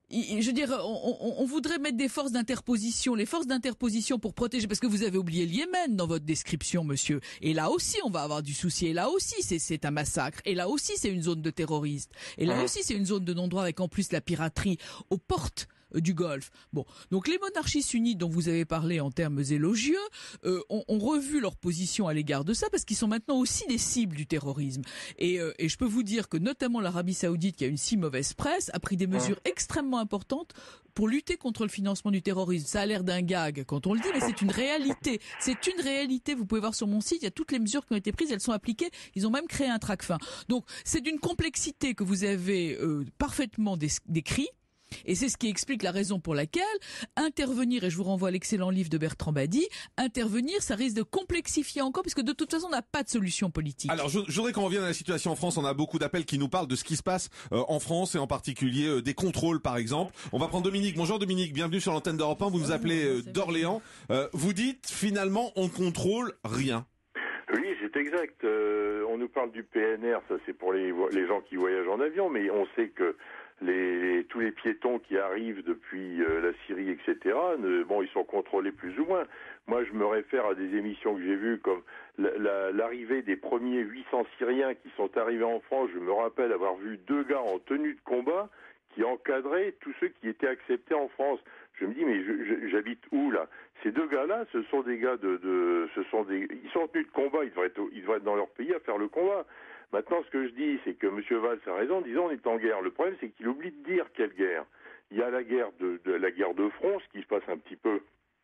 je veux dire, on, on, on voudrait mettre des forces d'interposition, les forces d'interposition pour protéger, parce que vous avez oublié le Yémen dans votre description, monsieur. Et là aussi, on va avoir du souci. Et là aussi, c'est, c'est un massacre. Et là aussi, c'est une zone de terroristes. Et là aussi, c'est une zone de non-droit avec en plus la piraterie aux portes du Golfe. Bon, donc les monarchies sunnites dont vous avez parlé en termes élogieux euh, ont, ont revu leur position à l'égard de ça parce qu'ils sont maintenant aussi des cibles du terrorisme. Et, euh, et je peux vous dire que notamment l'Arabie Saoudite, qui a une si mauvaise presse, a pris des mesures extrêmement importantes pour lutter contre le financement du terrorisme. Ça a l'air d'un gag quand on le dit, mais c'est une réalité. C'est une réalité. Vous pouvez voir sur mon site, il y a toutes les mesures qui ont été prises, elles sont appliquées. Ils ont même créé un Tracfin. Donc c'est d'une complexité que vous avez euh, parfaitement dé- décrit. Et c'est ce qui explique la raison pour laquelle intervenir, et je vous renvoie à l'excellent livre de Bertrand Badi, intervenir, ça risque de complexifier encore, parce que de toute façon, on n'a pas de solution politique. Alors, je, je voudrais qu'on revienne à la situation en France. On a beaucoup d'appels qui nous parlent de ce qui se passe euh, en France, et en particulier euh, des contrôles, par exemple. On va prendre Dominique. Bonjour Dominique, bienvenue sur l'antenne d'Europe un. Vous nous appelez euh, d'Orléans. Euh, vous dites, finalement, on contrôle rien. Oui, c'est exact. Euh, on nous parle du P N R, ça c'est pour les, les gens qui voyagent en avion, mais on sait que Les, tous les piétons qui arrivent depuis euh, la Syrie, et cetera, ne, bon, ils sont contrôlés plus ou moins. Moi, je me réfère à des émissions que j'ai vues comme la, la, l'arrivée des premiers huit cents Syriens qui sont arrivés en France. Je me rappelle avoir vu deux gars en tenue de combat qui encadraient tous ceux qui étaient acceptés en France. Je me dis, mais je, je, j'habite où, là? Ces deux gars-là, ce sont des gars de... de ce sont des, ils sont en tenue de combat, ils devraient, être, ils devraient être dans leur pays à faire le combat. Maintenant, ce que je dis, c'est que M. Valls a raison en disant on est en guerre. Le problème, c'est qu'il oublie de dire quelle guerre. Il y a la guerre de, de la guerre de front, ce qui se passe un petit peu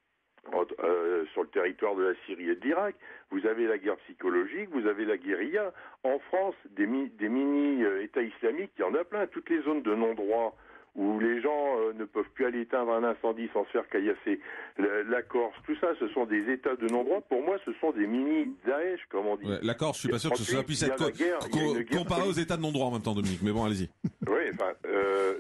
euh, sur le territoire de la Syrie et de l'Irak. Vous avez la guerre psychologique, vous avez la guérilla. En France, des, mi, des mini-États islamiques, il y en a plein. Toutes les zones de non-droit où les gens euh, ne peuvent plus aller éteindre un incendie sans se faire caillasser, la, la Corse, tout ça, ce sont des États de non-droit. Pour moi, ce sont des mini-Daesh, comme on dit. Ouais, la Corse, je suis pas sûr que ce puisse être co- guerre, co- comparé aux États de non-droit en même temps, Dominique, mais bon, allez-y. Oui, enfin, euh,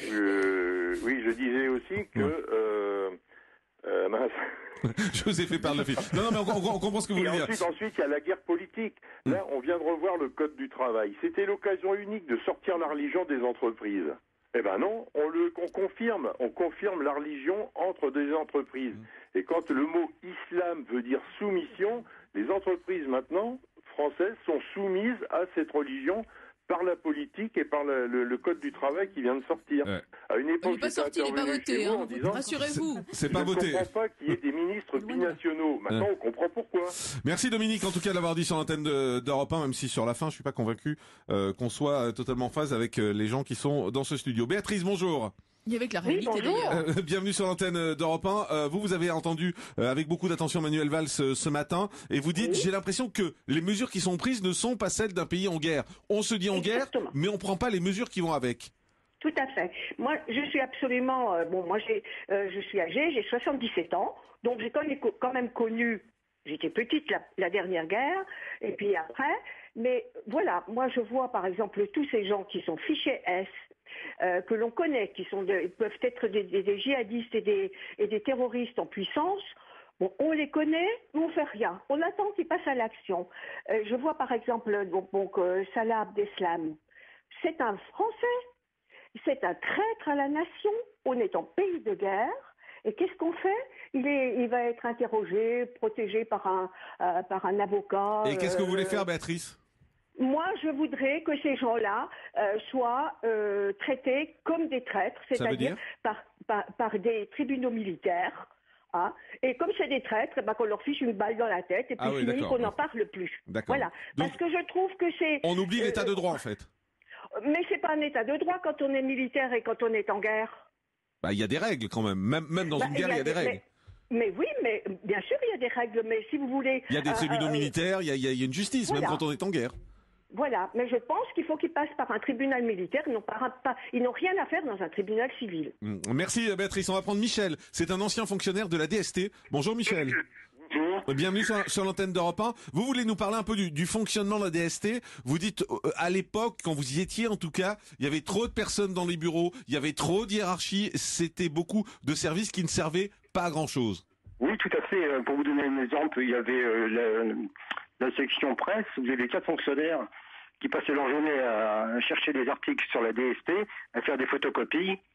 euh, oui, je disais aussi que... Ouais. Euh, euh, mince. Je vous ai fait perdre le fil. Non, non, mais on, on, on comprend ce que vous voulez dire. Ensuite, ensuite, il y a la guerre politique. Là, on vient de revoir le Code du travail. C'était l'occasion unique de sortir la religion des entreprises. Eh ben non, on le on confirme, on confirme la religion entre des entreprises. Et quand le mot islam veut dire soumission, les entreprises maintenant françaises sont soumises à cette religion par la politique et par le, le, le code du travail qui vient de sortir. Ouais. À une époque, il n'est pas sorti, il n'est pas voté, hein, disant, rassurez-vous. C'est, c'est pas voté. Je ne comprends pas qu'il y ait des ministres binationaux. Maintenant, ouais. On comprend pourquoi. Merci Dominique, en tout cas, de l'avoir dit sur l'antenne de, d'Europe un, même si sur la fin, je suis pas convaincu euh, qu'on soit totalement en phase avec euh, les gens qui sont dans ce studio. Béatrice, bonjour. Et avec la réalité oui, d'ailleurs. Euh, bienvenue sur l'antenne d'Europe un. Euh, vous, vous avez entendu euh, avec beaucoup d'attention Manuel Valls euh, ce matin, et vous dites, oui. J'ai l'impression que les mesures qui sont prises ne sont pas celles d'un pays en guerre. On se dit en Exactement. guerre, mais on prend pas les mesures qui vont avec. Tout à fait. Moi, je suis absolument... Euh, bon, moi, j'ai, euh, je suis âgée, j'ai soixante-dix-sept ans, donc j'ai quand même connu... J'étais petite la, la dernière guerre, et puis après... Mais voilà, moi, je vois, par exemple, tous ces gens qui sont fichés S, Euh, que l'on connaît, qui sont de, peuvent être des, des, des djihadistes et des, et des terroristes en puissance. Bon, on les connaît, mais on fait rien. On attend qu'ils passent à l'action. Euh, je vois par exemple donc, donc, euh, Salah Abdeslam. C'est un Français. C'est un traître à la nation. On est en pays de guerre. Et qu'est-ce qu'on fait ? il, est, il va être interrogé, protégé par un, euh, par un avocat. Et qu'est-ce que vous voulez euh, faire, Béatrice ? Moi, je voudrais que ces gens-là euh, soient euh, traités comme des traîtres, c'est-à-dire par, par, par des tribunaux militaires. Hein, et comme c'est des traîtres, bah, qu'on leur fiche une balle dans la tête et puis ah oui, fini, qu'on n'en parle plus. D'accord. Voilà. Donc, parce que je trouve que c'est... On oublie euh, l'état de droit, en fait. Mais c'est pas un état de droit quand on est militaire et quand on est en guerre. Bah, il y a des règles quand même. Même, même dans bah, une guerre, il y a des, y a des règles. Mais... Mais oui, mais bien sûr, il y a des règles. Mais si vous voulez... Il y a des tribunaux euh, militaires, il y a, il y a une justice, voilà. Même quand on est en guerre. Voilà, mais je pense qu'il faut qu'ils passent par un tribunal militaire, ils n'ont, pas, pas, ils n'ont rien à faire dans un tribunal civil. Merci Béatrice, on va prendre Michel, c'est un ancien fonctionnaire de la D S T. Bonjour Michel. Bonjour. Bienvenue sur, sur l'antenne d'Europe un. Vous voulez nous parler un peu du, du fonctionnement de la D S T. Vous dites, euh, à l'époque, quand vous y étiez en tout cas, il y avait trop de personnes dans les bureaux, il y avait trop de hiérarchie, c'était beaucoup de services qui ne servaient pas à grand-chose. Oui, tout à fait. Pour vous donner un exemple, il y avait euh, la... la section presse, vous avez quatre fonctionnaires qui passaient leur journée à chercher des articles sur la D S T, à faire des photocopies,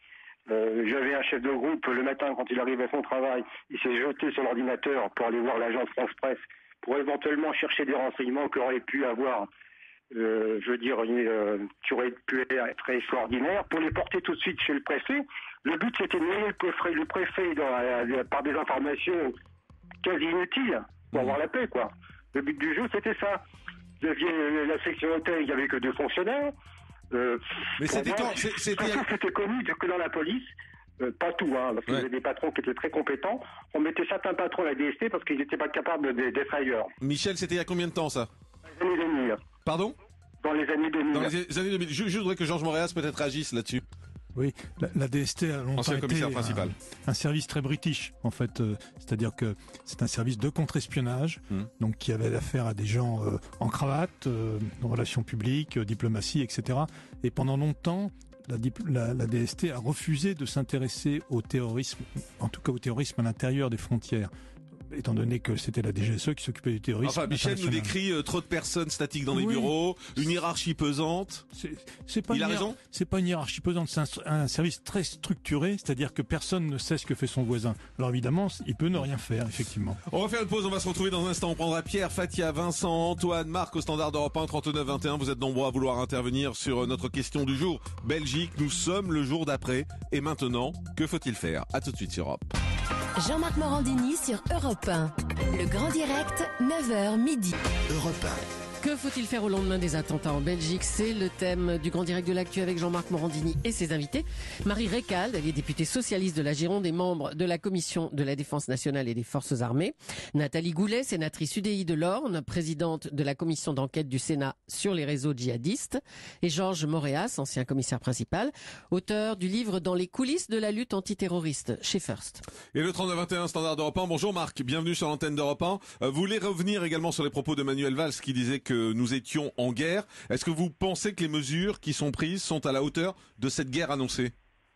Euh, J'avais un chef de groupe, le matin, quand il arrivait à son travail, il s'est jeté sur l'ordinateur pour aller voir l'agence France Presse, pour éventuellement chercher des renseignements qu'il aurait pu avoir, euh, je veux dire, une, euh, qui auraient pu être extraordinaires, pour les porter tout de suite chez le préfet. Le but, c'était de noyer le préfet, le préfet dans la, par des informations quasi inutiles, pour avoir la paix, quoi. Le but du jeu, c'était ça. Vous aviez la section hôtel, il n'y avait que deux fonctionnaires. Euh, Mais c'était moi, quand c'est- c'était... C'était connu que dans la police, euh, pas tout, hein, parce qu'il y avait des patrons qui étaient très compétents, on mettait certains patrons à la D S T parce qu'ils n'étaient pas capables de- d'être ailleurs. Michel, c'était il y a combien de temps ça? Dans les années deux mille. Pardon? Dans les années deux mille. Dans les années deux mille. Je, je voudrais que Georges Moréas peut-être agisse là-dessus. Oui, la, la D S T a longtemps Ancien été commissaire un, principal. un service très british, en fait. euh, C'est-à-dire que c'est un service de contre-espionnage, Mmh. donc qui avait affaire à des gens euh, en cravate, euh, en relations publiques, euh, diplomatie, et cetera. Et pendant longtemps, la, dip- la, la D S T a refusé de s'intéresser au terrorisme, en tout cas au terrorisme à l'intérieur des frontières, étant donné que c'était la D G S E qui s'occupait du terrorisme. Enfin, Michel nous international. décrit euh, trop de personnes statiques dans les Oui. bureaux, une hiérarchie pesante. C'est pas Il a une hiér- raison. C'est pas une hiérarchie pesante, c'est un, un service très structuré, c'est-à-dire que personne ne sait ce que fait son voisin. Alors évidemment, il peut ne rien faire, effectivement. On va faire une pause, on va se retrouver dans un instant. On prendra Pierre, Fatia, Vincent, Antoine, Marc au standard d'Europe un, trente-neuf vingt et un. Vous êtes nombreux à vouloir intervenir sur notre question du jour. Belgique, nous sommes le jour d'après. Et maintenant, que faut-il faire? À tout de suite sur Europe. Jean-Marc Morandini sur Europe un. Le grand direct, neuf heures midi. Europe un. Que faut-il faire au lendemain des attentats en Belgique? C'est le thème du Grand Direct de l'Actu avec Jean-Marc Morandini et ses invités. Marie Récalde, elle est députée socialiste de la Gironde et membre de la Commission de la Défense nationale et des Forces armées. Nathalie Goulet, sénatrice U D I de l'Orne, présidente de la Commission d'enquête du Sénat sur les réseaux djihadistes. Et Georges Moréas, ancien commissaire principal, auteur du livre Dans les coulisses de la lutte antiterroriste chez First. Et le trente-neuf vingt et un standard d'Europe un. Bonjour Marc, bienvenue sur l'antenne d'Europe un. Euh, vous voulez revenir également sur les propos de Manuel Valls qui disait que nous étions en guerre. Est-ce que vous pensez que les mesures qui sont prises sont à la hauteur de cette guerre annoncée?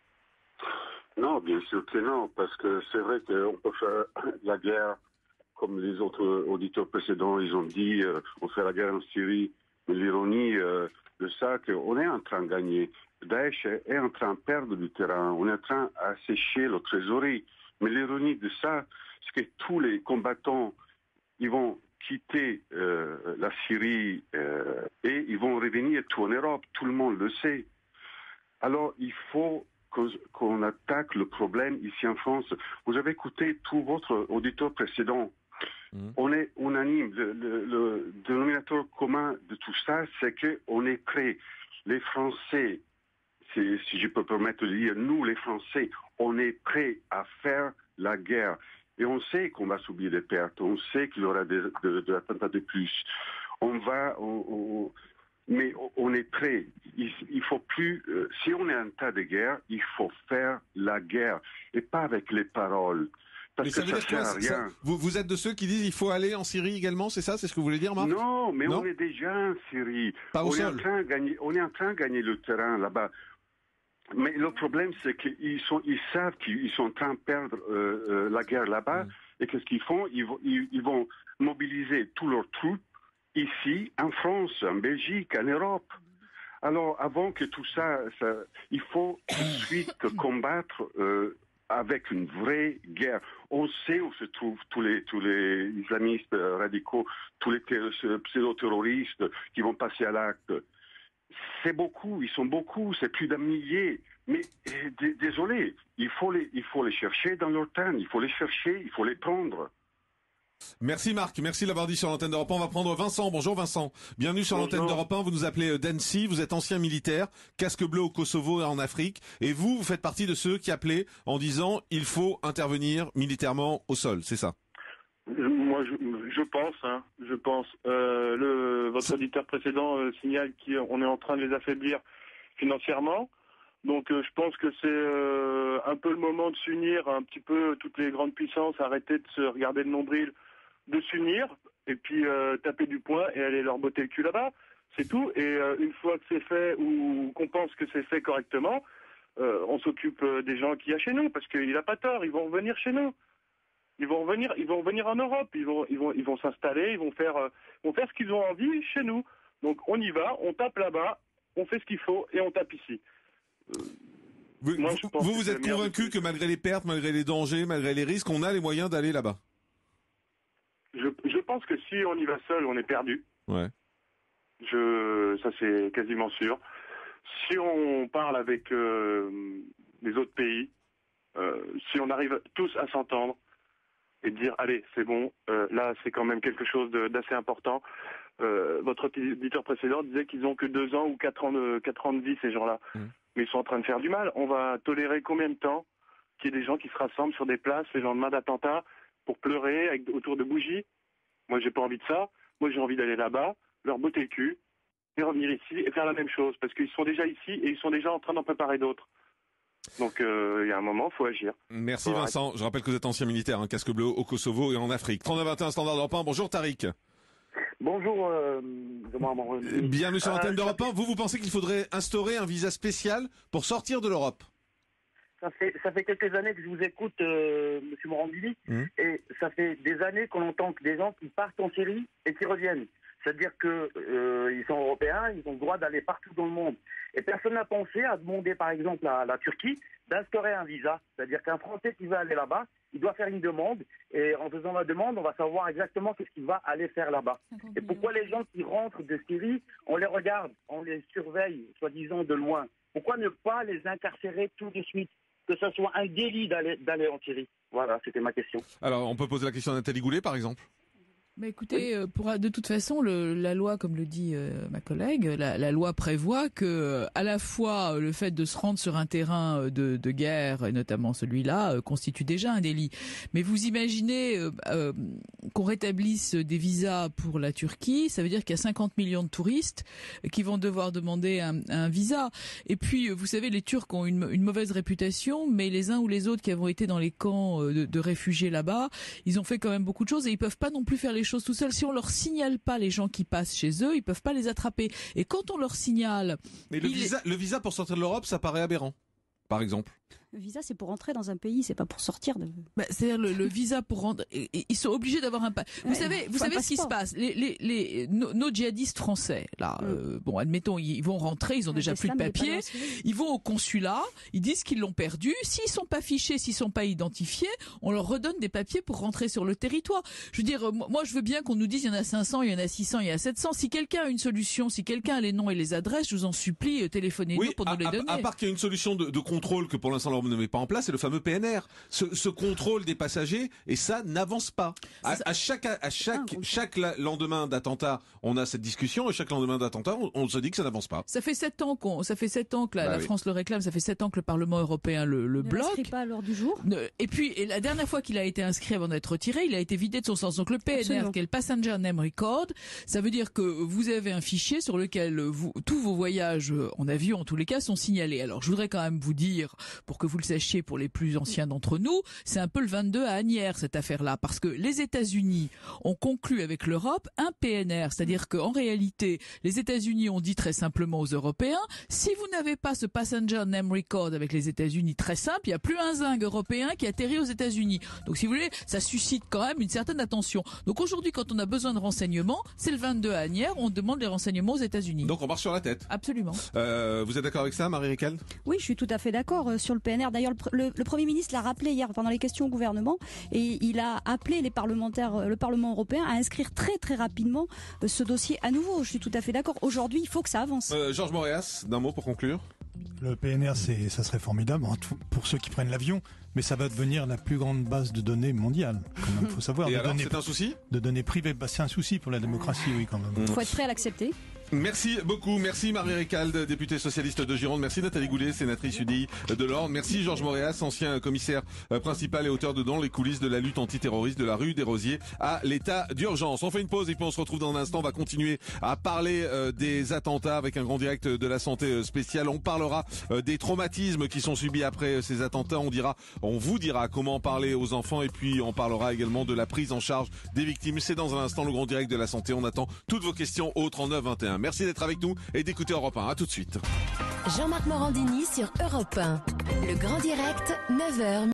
Non, bien sûr que non, parce que c'est vrai qu'on peut faire la guerre, comme les autres auditeurs précédents, ils ont dit, euh, on fait la guerre en Syrie. Mais l'ironie euh, de ça, qu'on est en train de gagner. Daesh est en train de perdre du terrain. On est en train d'assécher le trésorerie. Mais l'ironie de ça, c'est que tous les combattants, ils vont quitter euh, la Syrie euh, et ils vont revenir tout en Europe. Tout le monde le sait. Alors, il faut qu'on attaque le problème ici en France. Vous avez écouté tout votre auditeur précédent. Mmh. On est unanime. Le, le, le dénominateur commun de tout ça, c'est qu'on est prêts. Les Français, si je peux permettre de dire, nous les Français, on est prêts à faire la guerre. Et on sait qu'on va subir des pertes, on sait qu'il y aura des, des, des attentats de plus. On va, on, on, mais on est prêt. Il, il faut plus. Euh, si on est en tas de guerre, il faut faire la guerre et pas avec les paroles. Parce mais ça que veut ça dire sert quoi, à ça, rien. vous, vous êtes de ceux qui disent il faut aller en Syrie également, c'est ça? C'est ce que vous voulez dire, Marc? Non, mais non on est déjà en Syrie. Pas au on est sol. en train de gagner. On est en train de gagner le terrain là-bas. Mais le problème, c'est qu'ils sont, ils savent qu'ils sont en train de perdre euh, euh, la guerre là-bas. Mmh. Et qu'est-ce qu'ils font? ils vont, ils, ils vont mobiliser tous leurs troupes ici, en France, en Belgique, en Europe. Alors, avant que tout ça, ça il faut tout de suite combattre euh, avec une vraie guerre. On sait où se trouvent tous les, tous les islamistes radicaux, tous les pseudo-terroristes qui vont passer à l'acte. C'est beaucoup, ils sont beaucoup, c'est plus d'un millier. Mais d- désolé, il faut, les, il faut les chercher dans leur temps, il faut les chercher, il faut les prendre. Merci Marc, merci de l'avoir dit sur l'antenne d'Europe un. On va prendre Vincent. Bonjour Vincent, bienvenue sur Bonjour. l'antenne d'Europe un. Vous nous appelez d'Annecy, vous êtes ancien militaire, casque bleu au Kosovo et en Afrique. Et vous, vous faites partie de ceux qui appelaient en disant il faut intervenir militairement au sol, c'est ça? Moi, je, je pense, hein, je pense. Euh, le, votre auditeur précédent euh, signale qu'on est en train de les affaiblir financièrement. Donc, euh, je pense que c'est euh, un peu le moment de s'unir, un petit peu toutes les grandes puissances, arrêter de se regarder le nombril, de s'unir et puis euh, taper du poing et aller leur botter le cul là-bas. C'est tout. Et euh, une fois que c'est fait ou qu'on pense que c'est fait correctement, euh, on s'occupe des gens qu'il y a chez nous parce qu'il n'a pas tort. Ils vont revenir chez nous. Ils vont revenir, ils vont revenir en Europe, ils vont, ils vont, ils vont s'installer, ils vont faire, euh, vont faire ce qu'ils ont envie chez nous. Donc on y va, on tape là-bas, on fait ce qu'il faut et on tape ici. Euh, Vous, Moi, je pense vous, que vous c'est êtes la meilleure convaincu que malgré les pertes, malgré les dangers, malgré les risques, on a les moyens d'aller là-bas? Je, je pense que si on y va seul, on est perdu. Ouais. Je, ça c'est quasiment sûr. Si on parle avec euh, les autres pays, euh, si on arrive tous à s'entendre et dire allez c'est bon, euh, là c'est quand même quelque chose de, d'assez important. Euh, votre auditeur précédent disait qu'ils ont que deux ans ou quatre ans de quatre ans de vie ces gens-là, mmh. mais ils sont en train de faire du mal. On va tolérer combien de temps qu'il y ait des gens qui se rassemblent sur des places le lendemain d'attentats pour pleurer avec, autour de bougies? Moi j'ai pas envie de ça. Moi j'ai envie d'aller là-bas, leur botter le cul et revenir ici et faire la même chose parce qu'ils sont déjà ici et ils sont déjà en train d'en préparer d'autres. Donc il euh, y a un moment, il faut agir. Merci faut Vincent. arrêter. Je rappelle que vous êtes ancien militaire, un hein, casque bleu au Kosovo et en Afrique. trente-neuf vingt et un Standard d'Europe un. Bonjour Tariq. Bonjour. Euh, Bienvenue sur l'antenne euh, d'Europe un. Vous, vous pensez qu'il faudrait instaurer un visa spécial pour sortir de l'Europe? Ça fait, ça fait quelques années que je vous écoute, euh, Monsieur Morandini, mmh. et ça fait des années qu'on entend que des gens qui partent en Syrie et qui reviennent. C'est-à-dire qu'ils euh, sont européens, ils ont le droit d'aller partout dans le monde. Et personne n'a pensé à demander, par exemple, à la Turquie d'instaurer un visa. C'est-à-dire qu'un Français qui veut aller là-bas, il doit faire une demande. Et en faisant la demande, on va savoir exactement qu'est-ce qu'il va aller faire là-bas. Et pourquoi les gens qui rentrent de Syrie, on les regarde, on les surveille, soi-disant de loin. Pourquoi ne pas les incarcérer tout de suite? Que ce soit un délit d'aller, d'aller en Syrie. Voilà, c'était ma question. Alors, on peut poser la question à Nathalie Goulet, par exemple. Mais écoutez, euh, pour, de toute façon, le, la loi, comme le dit euh, ma collègue, la, la loi prévoit que, à la fois, le fait de se rendre sur un terrain de, de guerre, et notamment celui-là, euh, constitue déjà un délit. Mais vous imaginez euh, euh, qu'on rétablisse des visas pour la Turquie, ça veut dire qu'il y a cinquante millions de touristes qui vont devoir demander un, un visa. Et puis, vous savez, les Turcs ont une, une mauvaise réputation, mais les uns ou les autres qui ont été dans les camps de, de réfugiés là-bas, ils ont fait quand même beaucoup de choses et ils peuvent pas non plus faire les choses tout seuls. Si on leur signale pas les gens qui passent chez eux, ils peuvent pas les attraper. Et quand on leur signale... Mais le visa, est... le visa pour sortir de l'Europe, ça paraît aberrant, par exemple. Le visa, c'est pour entrer dans un pays, c'est pas pour sortir de. Bah, c'est-à-dire le, le visa pour rentrer. Ils sont obligés d'avoir un. Pa... Vous ouais, savez, vous savez ce qui se passe. Les, les, les nos, nos djihadistes français, là, mm. euh, bon, admettons, ils vont rentrer, ils ont déjà plus de papier. Ils vont au consulat, ils disent qu'ils l'ont perdu. S'ils sont pas fichés, s'ils sont pas identifiés, on leur redonne des papiers pour rentrer sur le territoire. Je veux dire, moi, je veux bien qu'on nous dise il y en a cinq cents, il y en a six cents, il y en a sept cents. Si quelqu'un a une solution, si quelqu'un a les noms et les adresses, je vous en supplie, téléphonez-nous oui, pour à, nous les à, donner. À part qu'il y a une solution de, de contrôle que pour l'instant l'Europe ne met pas en place, c'est le fameux P N R, ce, ce contrôle des passagers, et ça n'avance pas. À, à chaque, à chaque, chaque lendemain d'attentat, on a cette discussion, et chaque lendemain d'attentat, on, on se dit que ça n'avance pas. Ça fait sept ans qu'on, ça fait sept ans que la, bah la oui. France le réclame, ça fait sept ans que le Parlement européen le, le ne bloque. Ne l'inscrit pas à l'ordre du jour. Et puis, et la dernière fois qu'il a été inscrit avant d'être retiré, il a été vidé de son sens. Donc le P N R, Absolument. Qui est le Passenger Name Record, ça veut dire que vous avez un fichier sur lequel vous, tous vos voyages en avion, en tous les cas, sont signalés. Alors, je voudrais quand même vous dire, pour que vous le sachiez, pour les plus anciens d'entre nous, c'est un peu le vingt-deux à Asnières, cette affaire-là, parce que les États-Unis ont conclu avec l'Europe un P N R, c'est-à-dire qu'en réalité, les États-Unis ont dit très simplement aux Européens, si vous n'avez pas ce Passenger Name Record avec les États-Unis, très simple, il n'y a plus un zinc européen qui atterrit aux États-Unis. Donc, si vous voulez, ça suscite quand même une certaine attention. Donc, aujourd'hui, quand on a besoin de renseignements, c'est le vingt-deux à Asnières, on demande les renseignements aux États-Unis. Donc, on marche sur la tête. Absolument. Euh, vous êtes d'accord avec ça, Marie Récal? Oui, je suis tout à fait d'accord euh, sur le P N R. D'ailleurs, le, le, le Premier ministre l'a rappelé hier pendant les questions au gouvernement et il a appelé les parlementaires, le Parlement européen à inscrire très très rapidement euh, ce dossier à nouveau. Je suis tout à fait d'accord. Aujourd'hui, il faut que ça avance. Euh, Georges Moréas, d'un mot pour conclure. Le P N R, c'est, ça serait formidable pour ceux qui prennent l'avion, mais ça va devenir la plus grande base de données mondiale. Quand même, faut savoir. Et de alors, données, c'est un souci? De données privées, bah, c'est un souci pour la démocratie, oui, quand même. Il faut être prêt à l'accepter. Merci beaucoup. Merci Marie Récalde, députée socialiste de Gironde. Merci Nathalie Goulet, sénatrice U D I de l'Orne. Merci Georges Moréas, ancien commissaire principal et auteur de Dans les coulisses de la lutte antiterroriste de la rue des Rosiers à l'état d'urgence. On fait une pause et puis on se retrouve dans un instant. On va continuer à parler euh, des attentats avec un grand direct de la santé spéciale. On parlera euh, des traumatismes qui sont subis après ces attentats. On dira, on vous dira comment parler aux enfants et puis on parlera également de la prise en charge des victimes. C'est dans un instant le grand direct de la santé. On attend toutes vos questions au trente-neuf vingt et un. Merci d'être avec nous et d'écouter Europe un. À tout de suite. Jean-Marc Morandini sur Europe un. Le grand direct, neuf heures.